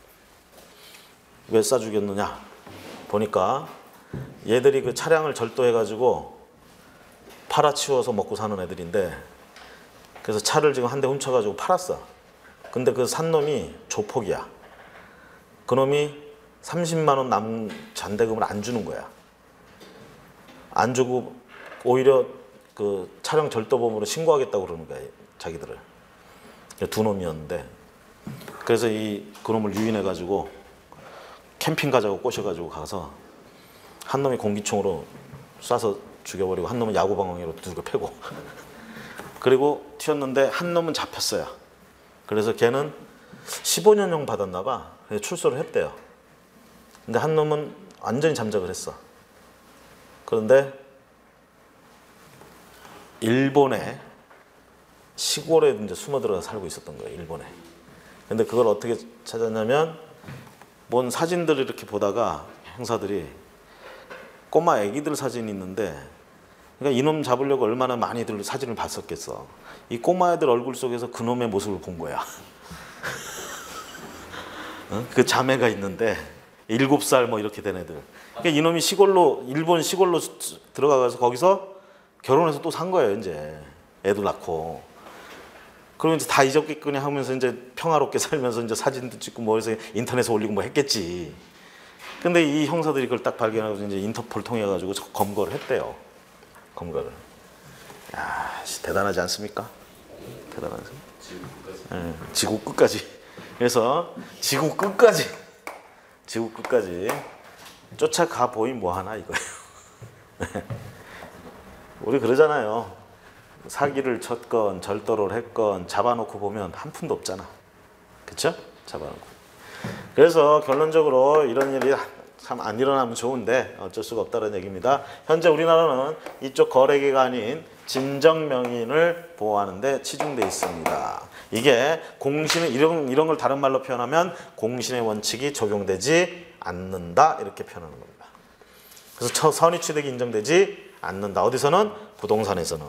왜 쏴 죽였느냐? 보니까 얘들이 그 차량을 절도해가지고 팔아치워서 먹고 사는 애들인데, 그래서 차를 지금 한 대 훔쳐가지고 팔았어. 근데 그 산 놈이 조폭이야. 그 놈이 30만 원 남 잔대금을 안 주는 거야. 안 주고 오히려 그 차량 절도범으로 신고하겠다고 그러는 거야, 자기들을. 두 놈이었는데, 그래서 그 놈을 유인해가지고 캠핑 가자고 꼬셔가지고 가서 한 놈이 공기총으로 쏴서 죽여버리고 한 놈은 야구방망이로 두들겨 패고 그리고 튀었는데 한 놈은 잡혔어요. 그래서 걔는 15년형 받았나 봐. 그래서 출소를 했대요. 근데 한 놈은 완전히 잠적을 했어. 그런데 일본의 시골에 이제 숨어 들어가 살고 있었던 거예요. 일본에. 근데 그걸 어떻게 찾았냐면 뭔 사진들을 이렇게 보다가 형사들이 꼬마 애기들 사진이 있는데 그러니까 이놈 잡으려고 얼마나 많이들 사진을 봤었겠어. 이 꼬마 애들 얼굴 속에서 그놈의 모습을 본 거야. 그 자매가 있는데 7살 뭐 이렇게 된 애들. 그러니까 이놈이 시골로 일본 시골로 들어가서 거기서 결혼해서 또 산 거예요. 이제 애도 낳고. 그러면 이제 다 잊었겠거니 하면서 이제 평화롭게 살면서 이제 사진도 찍고 뭐 해서 인터넷에 올리고 뭐 했겠지. 근데 이 형사들이 그걸 딱 발견하고 이제 인터폴 통해 가지고 검거를 했대요. 검거를. 야, 대단하지 않습니까? 대단하지. 지구 끝까지. 그래서 지구 끝까지 쫓아가 보인 뭐 하나 이거예요. 우리 그러잖아요. 사기를 쳤건 절도를 했건 잡아놓고 보면 한 푼도 없잖아. 그쵸? 잡아놓고. 그래서 결론적으로 이런 일이 참 안 일어나면 좋은데 어쩔 수가 없다는 얘기입니다. 현재 우리나라는 이쪽 거래기가 아닌 진정명인을 보호하는 데 치중돼 있습니다. 이게 공신의 이런 걸 다른 말로 표현하면 공신의 원칙이 적용되지 않는다 이렇게 표현하는 겁니다. 그래서 선의취득이 인정되지 않는다. 어디서는? 부동산에서는.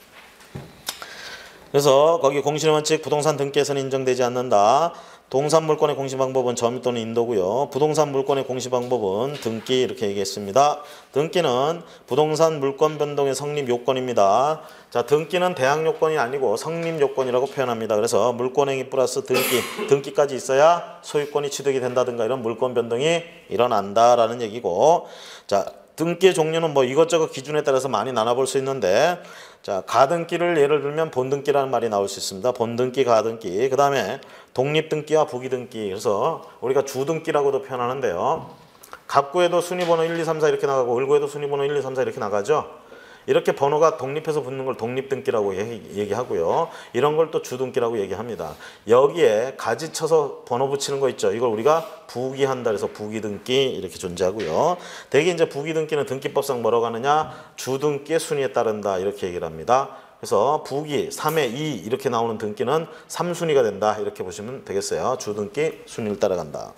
그래서 거기 공신의 원칙 부동산 등기에서는 인정되지 않는다. 동산 물권의 공시 방법은 점유 또는 인도고요. 부동산 물권의 공시 방법은 등기 이렇게 얘기했습니다. 등기는 부동산 물권 변동의 성립 요건입니다. 자, 등기는 대항 요건이 아니고 성립 요건이라고 표현합니다. 그래서 물권행위 플러스 등기까지 있어야 소유권이 취득이 된다든가 이런 물권 변동이 일어난다라는 얘기고, 자, 등기의 종류는 뭐 이것저것 기준에 따라서 많이 나눠볼 수 있는데, 자, 가등기를 예를 들면 본등기라는 말이 나올 수 있습니다. 본등기, 가등기. 그 다음에 독립등기와 부기등기. 그래서 우리가 주등기라고도 표현하는데요. 갑구에도 순위번호 1, 2, 3, 4 이렇게 나가고 을구에도 순위번호 1, 2, 3, 4 이렇게 나가죠. 이렇게 번호가 독립해서 붙는 걸 독립등기라고 얘기하고요. 이런 걸 또 주등기라고 얘기합니다. 여기에 가지쳐서 번호 붙이는 거 있죠. 이걸 우리가 부기한다 그래서 부기등기 이렇게 존재하고요. 대개 이제 부기등기는 등기법상 뭐라고 하느냐? 주등기의 순위에 따른다 이렇게 얘기를 합니다. 그래서 부기 3의 2 이렇게 나오는 등기는 3순위가 된다 이렇게 보시면 되겠어요. 주등기 순위를 따라간다.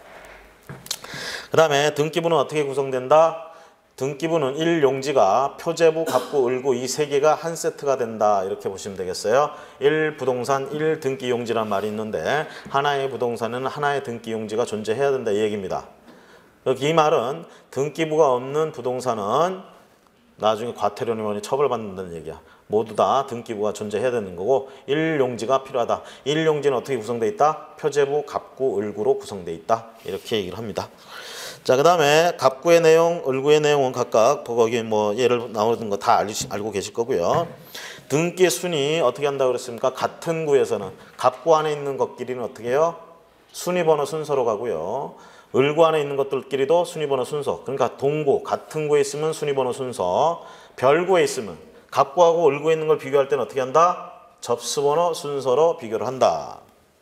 그 다음에 등기부는 어떻게 구성된다? 등기부는 1용지가 표제부, 갑구, 을구 이 세 개가 한 세트가 된다 이렇게 보시면 되겠어요. 1부동산 1등기용지란 말이 있는데 하나의 부동산에는 하나의 등기용지가 존재해야 된다 이 얘기입니다. 이 말은 등기부가 없는 부동산은 나중에 과태료니 처벌받는다는 얘기야. 모두 다 등기부가 존재해야 되는 거고 1용지가 필요하다. 1용지는 어떻게 구성되어 있다? 표제부, 갑구, 을구로 구성되어 있다. 이렇게 얘기를 합니다. 자, 그 다음에 갑구의 내용, 을구의 내용은 각각 거기 뭐 예를 나오는 거 다 알고 계실 거고요. 등기의 순위 어떻게 한다고 그랬습니까? 같은 구에서는 갑구 안에 있는 것끼리는 어떻게 해요? 순위번호 순서로 가고요. 을구 안에 있는 것들끼리도 순위번호 순서. 그러니까 동구, 같은 구에 있으면 순위번호 순서. 별구에 있으면 갑구하고 을구에 있는 걸 비교할 때는 어떻게 한다? 접수번호 순서로 비교를 한다.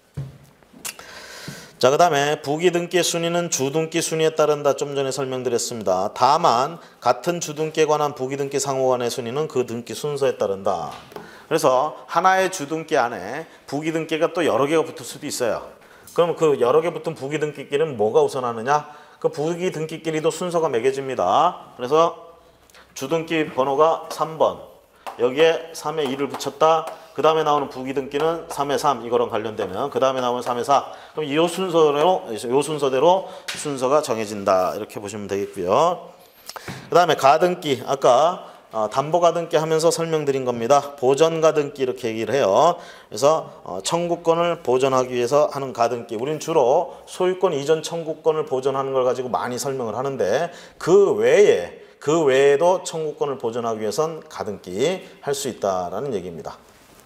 자, 그 다음에 부기등기의 순위는 주등기 순위에 따른다. 좀 전에 설명드렸습니다. 다만 같은 주등기에 관한 부기등기 상호간의 순위는 그 등기 순서에 따른다. 그래서 하나의 주등기 안에 부기등기가 또 여러 개가 붙을 수도 있어요. 그럼 그 여러 개 붙은 부기등기끼리는 뭐가 우선하느냐? 그 부기등기끼리도 순서가 매겨집니다. 그래서 주등기 번호가 3번. 여기에 3에 2를 붙였다. 그 다음에 나오는 부기등기는 3에 3 이거랑 관련되면 그 다음에 나오는 3에 4. 그럼 이 순서대로 순서가 정해진다. 이렇게 보시면 되겠고요. 그 다음에 가등기 아까 담보가등기 하면서 설명드린 겁니다. 보전가등기 이렇게 얘기를 해요. 그래서 청구권을 보전하기 위해서 하는 가등기. 우리는 주로 소유권 이전 청구권을 보전하는 걸 가지고 많이 설명을 하는데 그 외에도 청구권을 보전하기 위해선 가등기 할 수 있다라는 얘기입니다.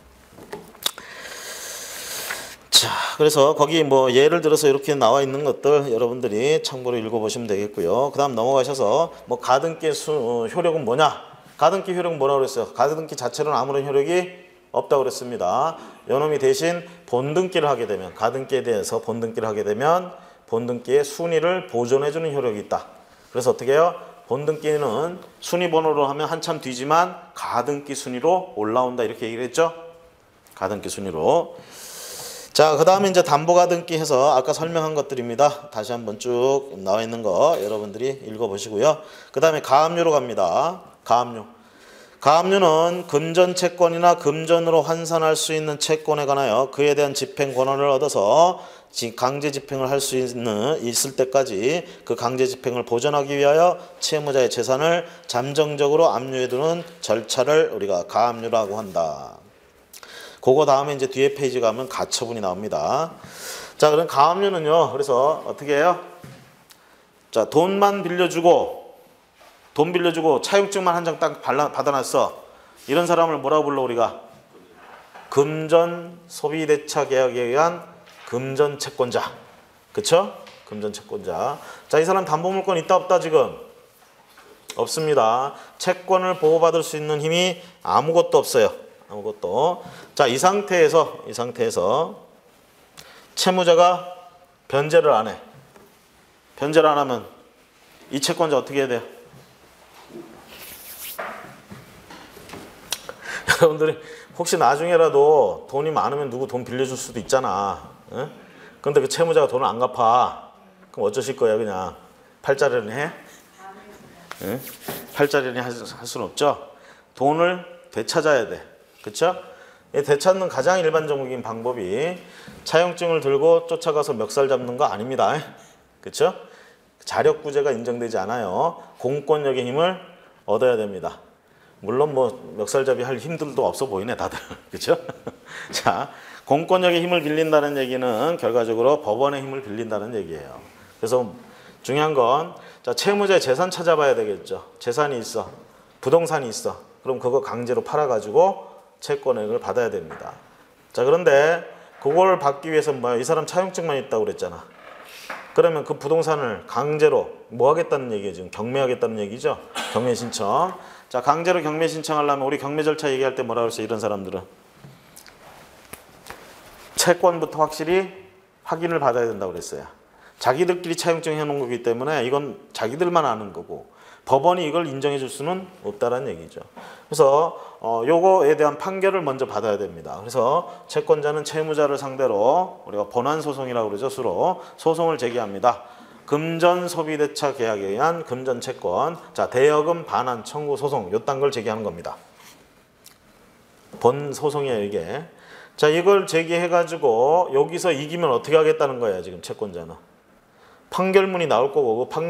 자, 그래서 거기 뭐 예를 들어서 이렇게 나와 있는 것들 여러분들이 참고로 읽어보시면 되겠고요. 그 다음 넘어가셔서 뭐 가등기의 효력은 뭐냐? 가등기 효력은 뭐라고 그랬어요? 가등기 자체로는 아무런 효력이 없다고 그랬습니다. 요놈이 대신 본등기를 하게 되면, 가등기에 대해서 본등기를 하게 되면 본등기의 순위를 보존해주는 효력이 있다. 그래서 어떻게 해요? 본등기는 순위 번호로 하면 한참 뒤지만 가등기 순위로 올라온다, 이렇게 얘기를 했죠. 가등기 순위로. 자, 그 다음에 이제 담보가등기 해서 아까 설명한 것들입니다. 다시 한번 쭉 나와 있는 거 여러분들이 읽어보시고요. 그 다음에 가압류로 갑니다. 가압류. 가압류는 금전 채권이나 금전으로 환산할 수 있는 채권에 관하여 그에 대한 집행 권한을 얻어서 강제 집행을 할 수 있을 때까지 그 강제 집행을 보전하기 위하여 채무자의 재산을 잠정적으로 압류해두는 절차를 우리가 가압류라고 한다. 그거 다음에 이제 뒤에 페이지 가면 가처분이 나옵니다. 자, 그럼 가압류는요, 그래서 어떻게 해요? 자, 돈 빌려주고 차용증만 한 장 딱 받아놨어. 이런 사람을 뭐라고 불러 우리가? 금전 소비대차 계약에 의한 금전 채권자. 그쵸? 금전 채권자. 자, 이 사람 담보물권 있다 없다 지금? 없습니다. 채권을 보호받을 수 있는 힘이 아무것도 없어요. 아무것도. 자, 이 상태에서 채무자가 변제를 안 해. 변제를 안 하면 이 채권자 어떻게 해야 돼요? 여러분들이 혹시 나중에라도 돈이 많으면 누구 돈 빌려줄 수도 있잖아. 응? 근데 그 채무자가 돈을 안 갚아. 그럼 어쩌실 거예요? 그냥 팔자리를 해? 응? 팔자리를 할 수는 없죠. 돈을 되찾아야 돼. 그쵸? 되찾는 가장 일반적인 방법이 차용증을 들고 쫓아가서 멱살 잡는 거 아닙니다. 그쵸? 자력구제가 인정되지 않아요. 공권력의 힘을 얻어야 됩니다. 물론 뭐 멱살잡이 할 힘들도 없어 보이네 다들. 그렇죠? 자, 공권력의 힘을 빌린다는 얘기는 결과적으로 법원의 힘을 빌린다는 얘기예요. 그래서 중요한 건 자, 채무자의 재산 찾아봐야 되겠죠. 재산이 있어. 부동산이 있어. 그럼 그거 강제로 팔아가지고 채권액을 받아야 됩니다. 자, 그런데 그걸 받기 위해서 뭐야? 이 사람 차용증만 있다고 그랬잖아. 그러면 그 부동산을 강제로 뭐 하겠다는 얘기예요? 지금 경매하겠다는 얘기죠. 경매 신청. 자, 강제로 경매 신청하려면 우리 경매 절차 얘기할 때 뭐라 그랬어요? 이런 사람들은 채권부터 확실히 확인을 받아야 된다고 그랬어요. 자기들끼리 차용증 해놓은 거기 때문에 이건 자기들만 아는 거고 법원이 이걸 인정해 줄 수는 없다는 얘기죠. 그래서 요거에 대한 판결을 먼저 받아야 됩니다. 그래서 채권자는 채무자를 상대로 우리가 본안소송이라고 그러죠. 수로 소송을 제기합니다. 금전소비대차 계약에 의한 금전채권, 자, 대여금 반환 청구 소송, 요딴 걸 제기하는 겁니다. 본 소송이에요, 이게. 자, 이걸 제기해가지고 여기서 이기면 어떻게 하겠다는 거예요, 지금 채권자는. 판결문이 나올 거고, 그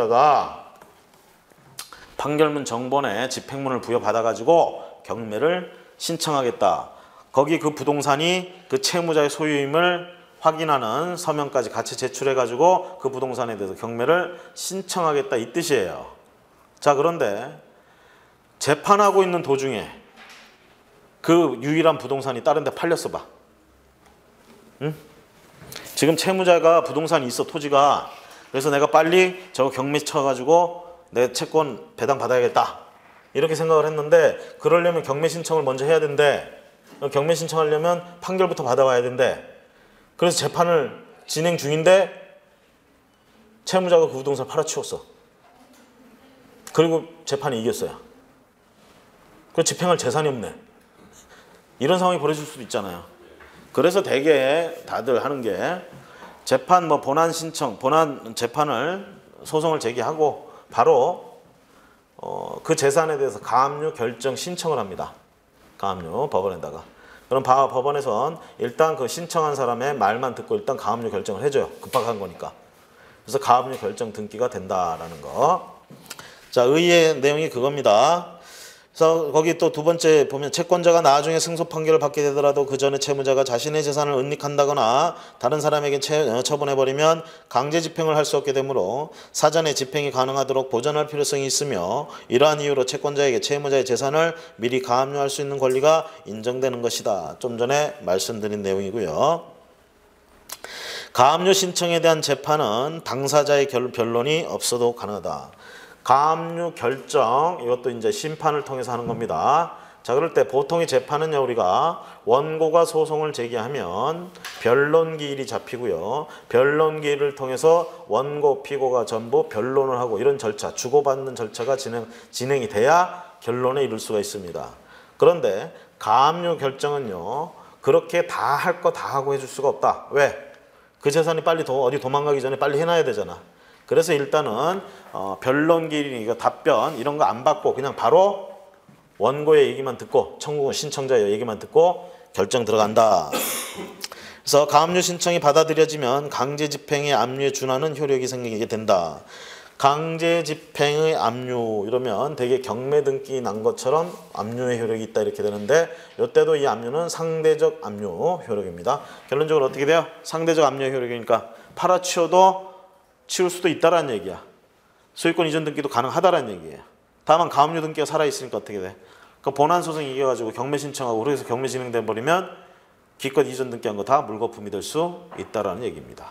판결문 정본에 집행문을 부여받아가지고 경매를 신청하겠다. 거기 그 부동산이 그 채무자의 소유임을 확인하는 서면까지 같이 제출해가지고 그 부동산에 대해서 경매를 신청하겠다, 이 뜻이에요. 자, 그런데 재판하고 있는 도중에 그 유일한 부동산이 다른 데 팔렸어 봐. 응? 지금 채무자가 부동산이 있어, 토지가. 그래서 내가 빨리 저거 경매 쳐가지고 내 채권 배당 받아야겠다, 이렇게 생각을 했는데, 그러려면 경매 신청을 먼저 해야 된대. 경매 신청하려면 판결부터 받아와야 된대. 그래서 재판을 진행 중인데 채무자가 그 부동산을 팔아치웠어. 그리고 재판이 이겼어요. 그 집행할 재산이 없네. 이런 상황이 벌어질 수도 있잖아요. 그래서 대개 다들 하는 게 재판 본안 신청, 본안 재판을 소송을 제기하고 바로 그 재산에 대해서 가압류 결정 신청을 합니다. 가압류 법원에다가. 그럼 법원에선 일단 그 신청한 사람의 말만 듣고 일단 가압류 결정을 해줘요. 급박한 거니까. 그래서 가압류 결정 등기가 된다라는 거. 자, 의의 내용이 그겁니다. 그래서 거기 또 두 번째 보면 채권자가 나중에 승소 판결을 받게 되더라도 그 전에 채무자가 자신의 재산을 은닉한다거나 다른 사람에게 처분해버리면 강제 집행을 할 수 없게 되므로 사전에 집행이 가능하도록 보전할 필요성이 있으며, 이러한 이유로 채권자에게 채무자의 재산을 미리 가압류할 수 있는 권리가 인정되는 것이다. 좀 전에 말씀드린 내용이고요. 가압류 신청에 대한 재판은 당사자의 변론이 없어도 가능하다. 가압류 결정, 이것도 이제 심판을 통해서 하는 겁니다. 자, 그럴 때 보통의 재판은요, 우리가 원고가 소송을 제기하면 변론기일이 잡히고요. 변론기일을 통해서 원고, 피고가 전부 변론을 하고 이런 절차, 주고받는 절차가 진행이 돼야 결론에 이를 수가 있습니다. 그런데 가압류 결정은요, 그렇게 다 할 거 다 하고 해줄 수가 없다. 왜? 그 재산이 빨리 어디 도망가기 전에 빨리 해놔야 되잖아. 그래서 일단은 변론기일, 이거 답변 이런 거 안 받고 그냥 바로 원고의 얘기만 듣고 청구 신청자의 얘기만 듣고 결정 들어간다. 그래서 가압류 신청이 받아들여지면 강제 집행의 압류에 준하는 효력이 생기게 된다. 강제 집행의 압류 이러면 되게 경매 등기 난 것처럼 압류의 효력이 있다 이렇게 되는데 이때도 이 압류는 상대적 압류 효력입니다. 결론적으로 어떻게 돼요? 상대적 압류 효력이니까 팔아치워도 치울 수도 있다라는 얘기야. 소유권 이전 등기도 가능하다라는 얘기예요. 다만 가압류 등기가 살아있으니까 어떻게 돼? 그 본안 소송 이겨가지고 경매 신청하고 그래서 경매 진행돼 버리면 기껏 이전 등기한 거 다 물거품이 될 수 있다라는 얘기입니다.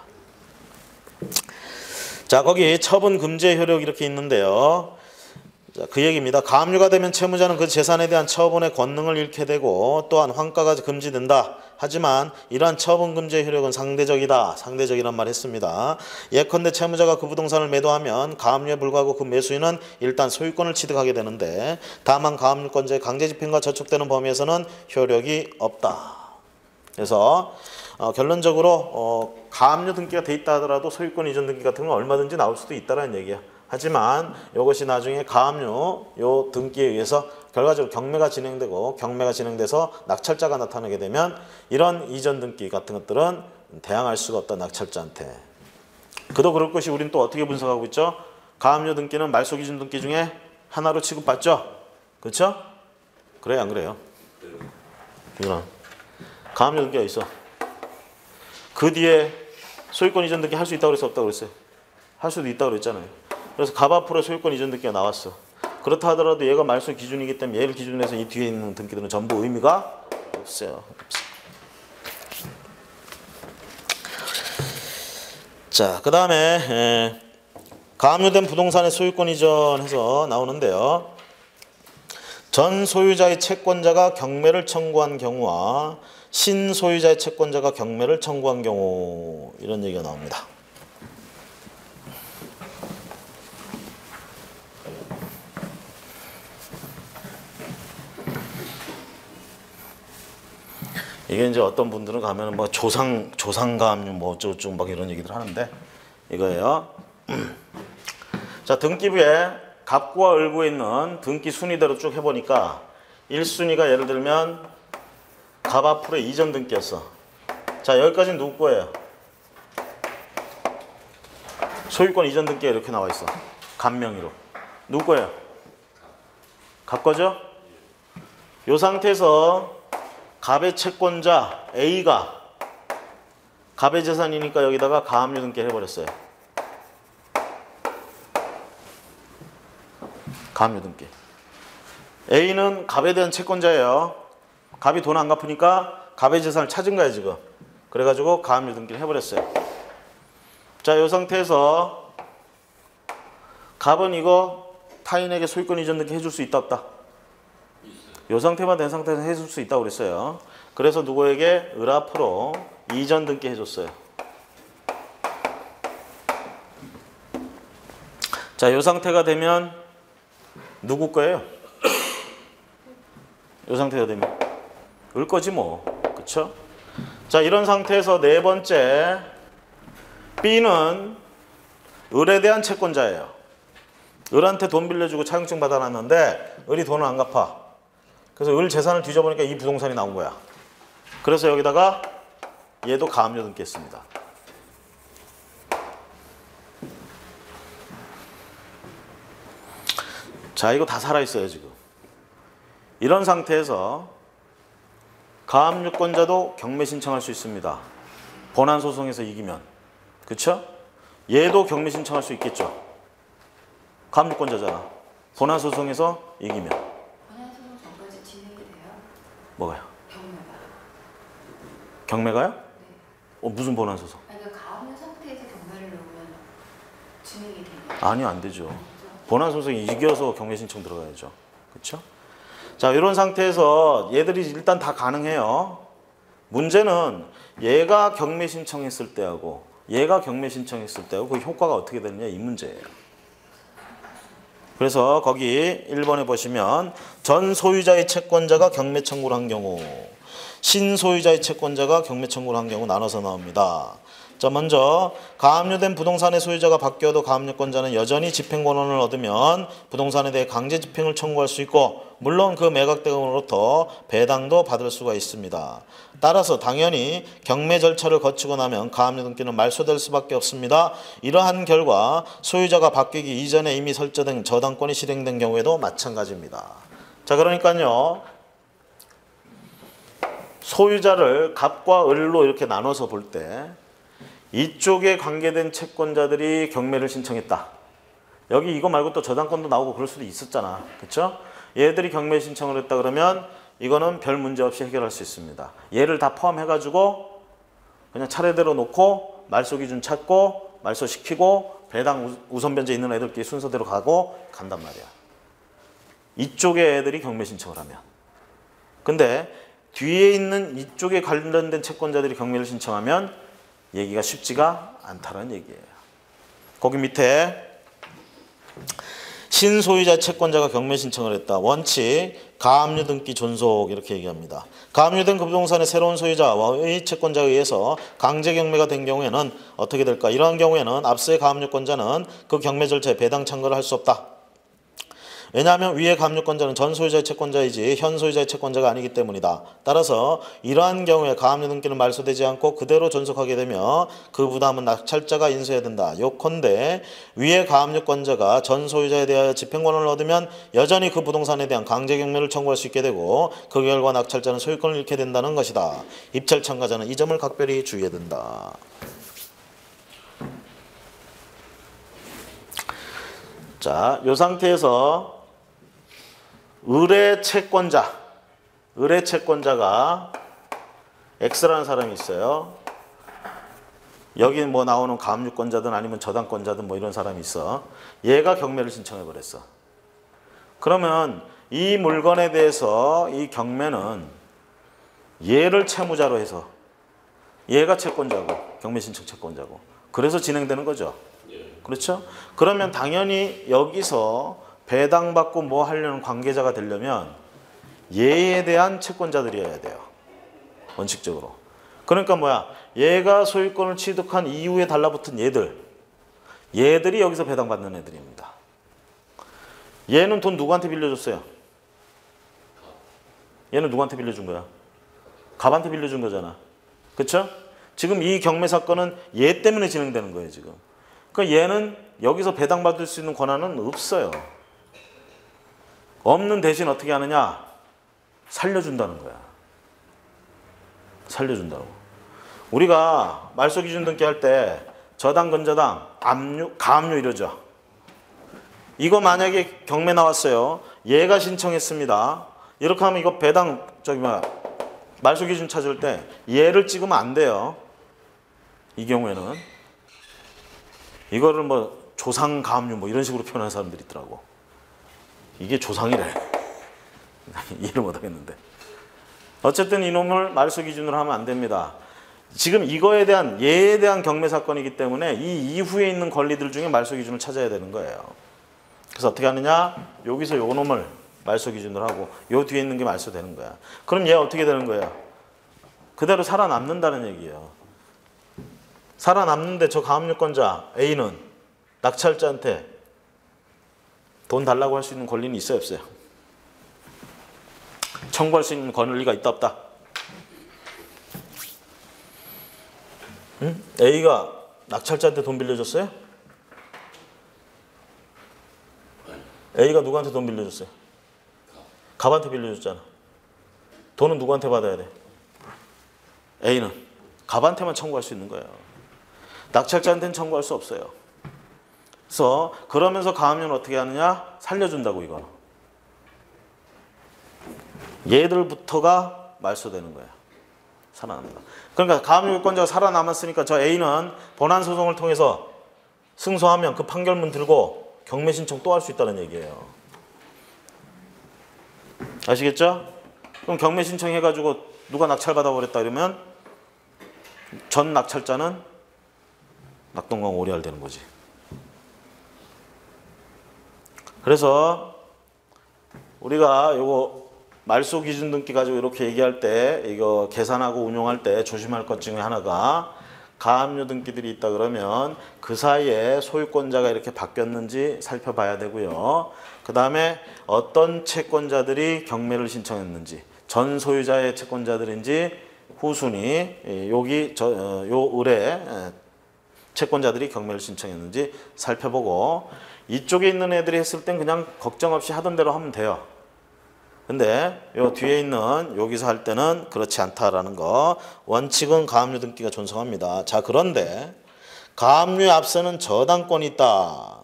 자, 거기 처분 금지의 효력 이렇게 있는데요. 자, 그 얘기입니다. 가압류가 되면 채무자는 그 재산에 대한 처분의 권능을 잃게 되고 또한 환가가 금지된다. 하지만 이러한 처분 금지의 효력은 상대적이다. 상대적이란 말 했습니다. 예컨대 채무자가 그 부동산을 매도하면 가압류에 불구하고 그 매수인은 일단 소유권을 취득하게 되는데 다만 가압류권자의 강제 집행과 저촉되는 범위에서는 효력이 없다. 그래서 결론적으로 가압류 등기가 돼 있다 하더라도 소유권 이전 등기 같은 건 얼마든지 나올 수도 있다는 얘기야. 하지만 이것이 나중에 가압류 요 등기에 의해서 결과적으로 경매가 진행되고 경매가 진행돼서 낙찰자가 나타나게 되면 이런 이전 등기 같은 것들은 대항할 수가 없다, 낙찰자한테. 그도 그럴 것이 우리는 또 어떻게 분석하고 있죠? 가압류 등기는 말소 기준 등기 중에 하나로 취급받죠? 그렇죠? 그래요, 안 그래요? 이거는 가압류 등기가 있어. 그 뒤에 소유권 이전 등기 할 수 있다고 그랬어, 없다고 그랬어요? 할 수도 있다고 그랬잖아요. 그래서 갑 앞으로 소유권 이전 등기가 나왔어. 그렇다 하더라도 얘가 말소 기준이기 때문에 얘를 기준으로 해서 이 뒤에 있는 등기들은 전부 의미가 없어요. 자, 그 다음에 가압류된 부동산의 소유권 이전해서 나오는데요. 전 소유자의 채권자가 경매를 청구한 경우와 신소유자의 채권자가 경매를 청구한 경우 이런 얘기가 나옵니다. 이게 이제 어떤 분들은 가면은 뭐 조상가압류 뭐 어쩌고저쩌고 막 이런 얘기들 하는데 이거예요. 자, 등기부에 갑구와 을구에 있는 등기 순위대로 쭉 해보니까 1순위가 예를 들면 갑 앞으로 이전 등기였어. 자, 여기까지는 누구 거예요? 소유권 이전 등기가 이렇게 나와 있어. 갑 명의로. 누구 거예요? 갑 거죠? 이 상태에서 갑의 채권자 A가 갑의 재산이니까 여기다가 가압류 등기 해버렸어요. 가압류 등기. A는 갑에 대한 채권자예요. 갑이 돈 안 갚으니까 갑의 재산을 찾은 거야 지금. 그래가지고 가압류 등기를 해버렸어요. 자, 이 상태에서 갑은 이거 타인에게 소유권 이전 등기 해줄 수 있다 없다? 이 상태만 된 상태에서 해줄 수 있다고 그랬어요. 그래서 누구에게 을 앞으로 이전 등기 해줬어요. 자, 이 상태가 되면 누구 거예요? 이 상태가 되면 을 거지 뭐. 그쵸? 자, 이런 상태에서 네 번째 B는 을에 대한 채권자예요. 을한테 돈 빌려주고 차용증 받아놨는데 을이 돈을 안 갚아. 그래서 을 재산을 뒤져보니까 이 부동산이 나온 거야. 그래서 여기다가 얘도 가압류 등기했습니다. 자, 이거 다 살아있어요 지금. 이런 상태에서 가압류권자도 경매 신청할 수 있습니다. 본안 소송에서 이기면. 그쵸? 얘도 경매 신청할 수 있겠죠. 가압류권자잖아. 본안 소송에서 이기면. 본안 소송 전까지 진행이 돼요? 뭐가요? 경매가. 경매가요? 네. 무슨 본안 소송? 아니, 그러니까 가압류 상태에서 경매를 넣으면 진행이 되나요? 아니요, 안 되죠. 본안 소송이 이겨서 경매 신청 들어가야죠. 그렇죠? 자, 이런 상태에서 얘들이 일단 다 가능해요. 문제는 얘가 경매 신청했을 때하고 얘가 경매 신청했을 때하고 그 효과가 어떻게 되느냐 이 문제예요. 그래서 거기 1번에 보시면 전 소유자의 채권자가 경매 청구를 한 경우, 신소유자의 채권자가 경매 청구를 한 경우 나눠서 나옵니다. 자, 먼저 가압류된 부동산의 소유자가 바뀌어도 가압류권자는 여전히 집행권한을 얻으면 부동산에 대해 강제 집행을 청구할 수 있고 물론 그 매각대금으로부터 배당도 받을 수가 있습니다. 따라서 당연히 경매 절차를 거치고 나면 가압류 등기는 말소될 수밖에 없습니다. 이러한 결과 소유자가 바뀌기 이전에 이미 설정된 저당권이 실행된 경우에도 마찬가지입니다. 자, 그러니까요. 소유자를 갑과 을로 이렇게 나눠서 볼 때 이쪽에 관계된 채권자들이 경매를 신청했다. 여기 이거 말고 또 저당권도 나오고 그럴 수도 있었잖아. 그렇죠? 얘들이 경매 신청을 했다 그러면 이거는 별 문제 없이 해결할 수 있습니다. 얘를 다 포함해가지고 그냥 차례대로 놓고 말소 기준 찾고 말소시키고 배당 우선 변제 있는 애들끼리 순서대로 가고 간단 말이야. 이쪽에 애들이 경매 신청을 하면. 근데 뒤에 있는 이쪽에 관련된 채권자들이 경매를 신청하면 얘기가 쉽지가 않다는 얘기예요. 거기 밑에 신소유자 채권자가 경매 신청을 했다. 원칙, 가압류 등기 존속 이렇게 얘기합니다. 가압류된 그 부동산의 새로운 소유자의 채권자에 의해서 강제 경매가 된 경우에는 어떻게 될까? 이러한 경우에는 앞서의 가압류권자는 그 경매 절차에 배당 참가를 할 수 없다. 왜냐하면 위의 가압류권자는 전 소유자의 채권자이지 현 소유자의 채권자가 아니기 때문이다. 따라서 이러한 경우에 가압류 등기는 말소되지 않고 그대로 존속하게 되며 그 부담은 낙찰자가 인수해야 된다. 요컨대 위의 가압류권자가 전 소유자에 대하여 집행권을 얻으면 여전히 그 부동산에 대한 강제 경매를 청구할 수 있게 되고 그 결과 낙찰자는 소유권을 잃게 된다는 것이다. 입찰 참가자는 이 점을 각별히 주의해야 된다. 자, 이 상태에서 을의 채권자가 X라는 사람이 있어요. 여기 뭐 나오는 가압류권자든 아니면 저당권자든 뭐 이런 사람이 있어. 얘가 경매를 신청해 버렸어. 그러면 이 물건에 대해서 이 경매는 얘를 채무자로 해서 얘가 채권자고 경매 신청 채권자고 그래서 진행되는 거죠. 그렇죠? 그러면 당연히 여기서 배당받고 뭐 하려는 관계자가 되려면 얘에 대한 채권자들이어야 돼요. 원칙적으로. 그러니까 뭐야? 얘가 소유권을 취득한 이후에 달라붙은 얘들이 여기서 배당받는 애들입니다. 얘는 돈 누구한테 빌려줬어요? 얘는 누구한테 빌려준 거야? 갑한테 빌려준 거잖아. 그렇죠? 지금 이 경매 사건은 얘 때문에 진행되는 거예요, 지금. 그러니까 얘는 여기서 배당받을 수 있는 권한은 없어요. 없는 대신 어떻게 하느냐? 살려준다는 거야. 살려준다고. 우리가 말소 기준 등기 할 때 저당, 근저당, 가압류 이러죠. 이거 만약에 경매 나왔어요. 얘가 신청했습니다. 이렇게 하면 이거 배당 말소 기준 찾을 때 얘를 찍으면 안 돼요. 이 경우에는 이거를 뭐 조상 가압류 뭐 이런 식으로 표현하는 사람들이 있더라고. 이게 조상이래. 이해를 못 하겠는데. 어쨌든 이놈을 말소 기준으로 하면 안 됩니다. 지금 이거에 대한 얘에 대한 경매 사건이기 때문에 이 이후에 있는 권리들 중에 말소 기준을 찾아야 되는 거예요. 그래서 어떻게 하느냐? 여기서 요 놈을 말소 기준으로 하고 요 뒤에 있는 게 말소되는 거야. 그럼 얘 어떻게 되는 거예요? 그대로 살아남는다는 얘기예요. 살아남는데 저 가압류권자 A는 낙찰자한테 돈 달라고 할 수 있는 권리는 있어요, 없어요? 청구할 수 있는 권리가 있다, 없다? 응? A가 낙찰자한테 돈 빌려줬어요? A가 누구한테 돈 빌려줬어요? 갑한테 빌려줬잖아. 돈은 누구한테 받아야 돼? A는 갑한테만 청구할 수 있는 거예요. 낙찰자한테는 청구할 수 없어요. 그래서 그러면서 가압류는 어떻게 하느냐? 살려준다고 이거. 얘들부터가 말소되는 거야. 살아납니다. 그러니까 가압류권자가 살아남았으니까 저 A는 본안 소송을 통해서 승소하면 그 판결문 들고 경매 신청 또 할 수 있다는 얘기예요. 아시겠죠? 그럼 경매 신청해가지고 누가 낙찰받아 버렸다 이러면 전 낙찰자는 낙동강 오리알 되는 거지. 그래서 우리가 요거 말소 기준 등기 가지고 이렇게 얘기할 때 이거 계산하고 운용할 때 조심할 것 중에 하나가 가압류 등기들이 있다 그러면 그 사이에 소유권자가 이렇게 바뀌었는지 살펴봐야 되고요. 그 다음에 어떤 채권자들이 경매를 신청했는지, 전 소유자의 채권자들인지 후순위 여기 요 을에 채권자들이 경매를 신청했는지 살펴보고 이쪽에 있는 애들이 했을 땐 그냥 걱정 없이 하던 대로 하면 돼요. 근데 요 뒤에 있는 여기서 할 때는 그렇지 않다라는 거. 원칙은 가압류 등기가 존성합니다. 자, 그런데 가압류에 앞서는 저당권이 있다.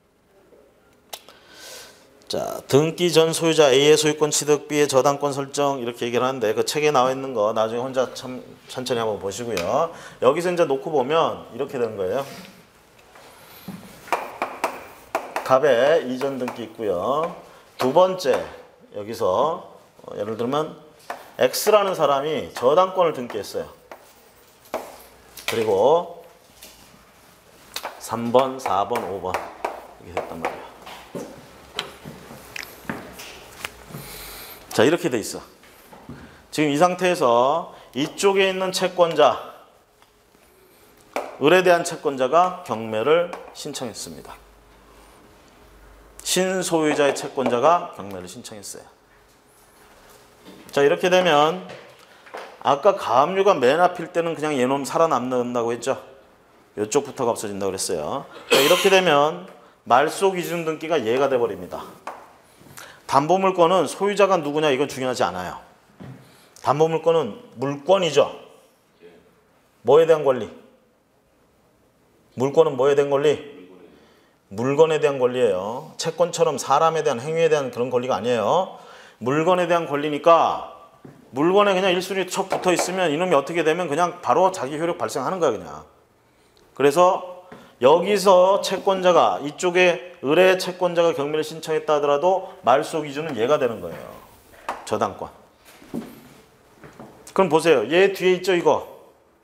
자, 등기 전 소유자 A의 소유권 취득, B의 저당권 설정 이렇게 얘기를 하는데 그 책에 나와 있는 거 나중에 혼자 천천히 한번 보시고요. 여기서 이제 놓고 보면 이렇게 되는 거예요. 갑에 이전 등기 있고요. 두 번째 여기서 예를 들면 X라는 사람이 저당권을 등기했어요. 그리고 3번, 4번, 5번 이렇게 됐단 말이에요. 자, 이렇게 돼 있어. 지금 이 상태에서 이쪽에 있는 채권자, 을에 대한 채권자가 경매를 신청했습니다. 신소유자의 채권자가 경매를 신청했어요. 자, 이렇게 되면 아까 가압류가 맨 앞일 때는 그냥 얘놈 살아남는다고 했죠. 이쪽부터가 없어진다고 그랬어요. 자, 이렇게 되면 말소 기준 등기가 얘가 돼버립니다. 담보물권은 소유자가 누구냐 이건 중요하지 않아요. 담보물권은 물권이죠. 뭐에 대한 권리? 물권은 뭐에 대한 권리? 물건에 대한 권리예요. 채권처럼 사람에 대한 행위에 대한 그런 권리가 아니에요. 물건에 대한 권리니까 물건에 그냥 1순위 척 붙어 있으면 이놈이 어떻게 되면 그냥 바로 자기 효력 발생하는 거야 그냥. 그래서 여기서 채권자가 이쪽에 을의 채권자가 경매를 신청했다 하더라도 말소 기준은 얘가 되는 거예요. 저당권. 그럼 보세요. 얘 뒤에 있죠 이거.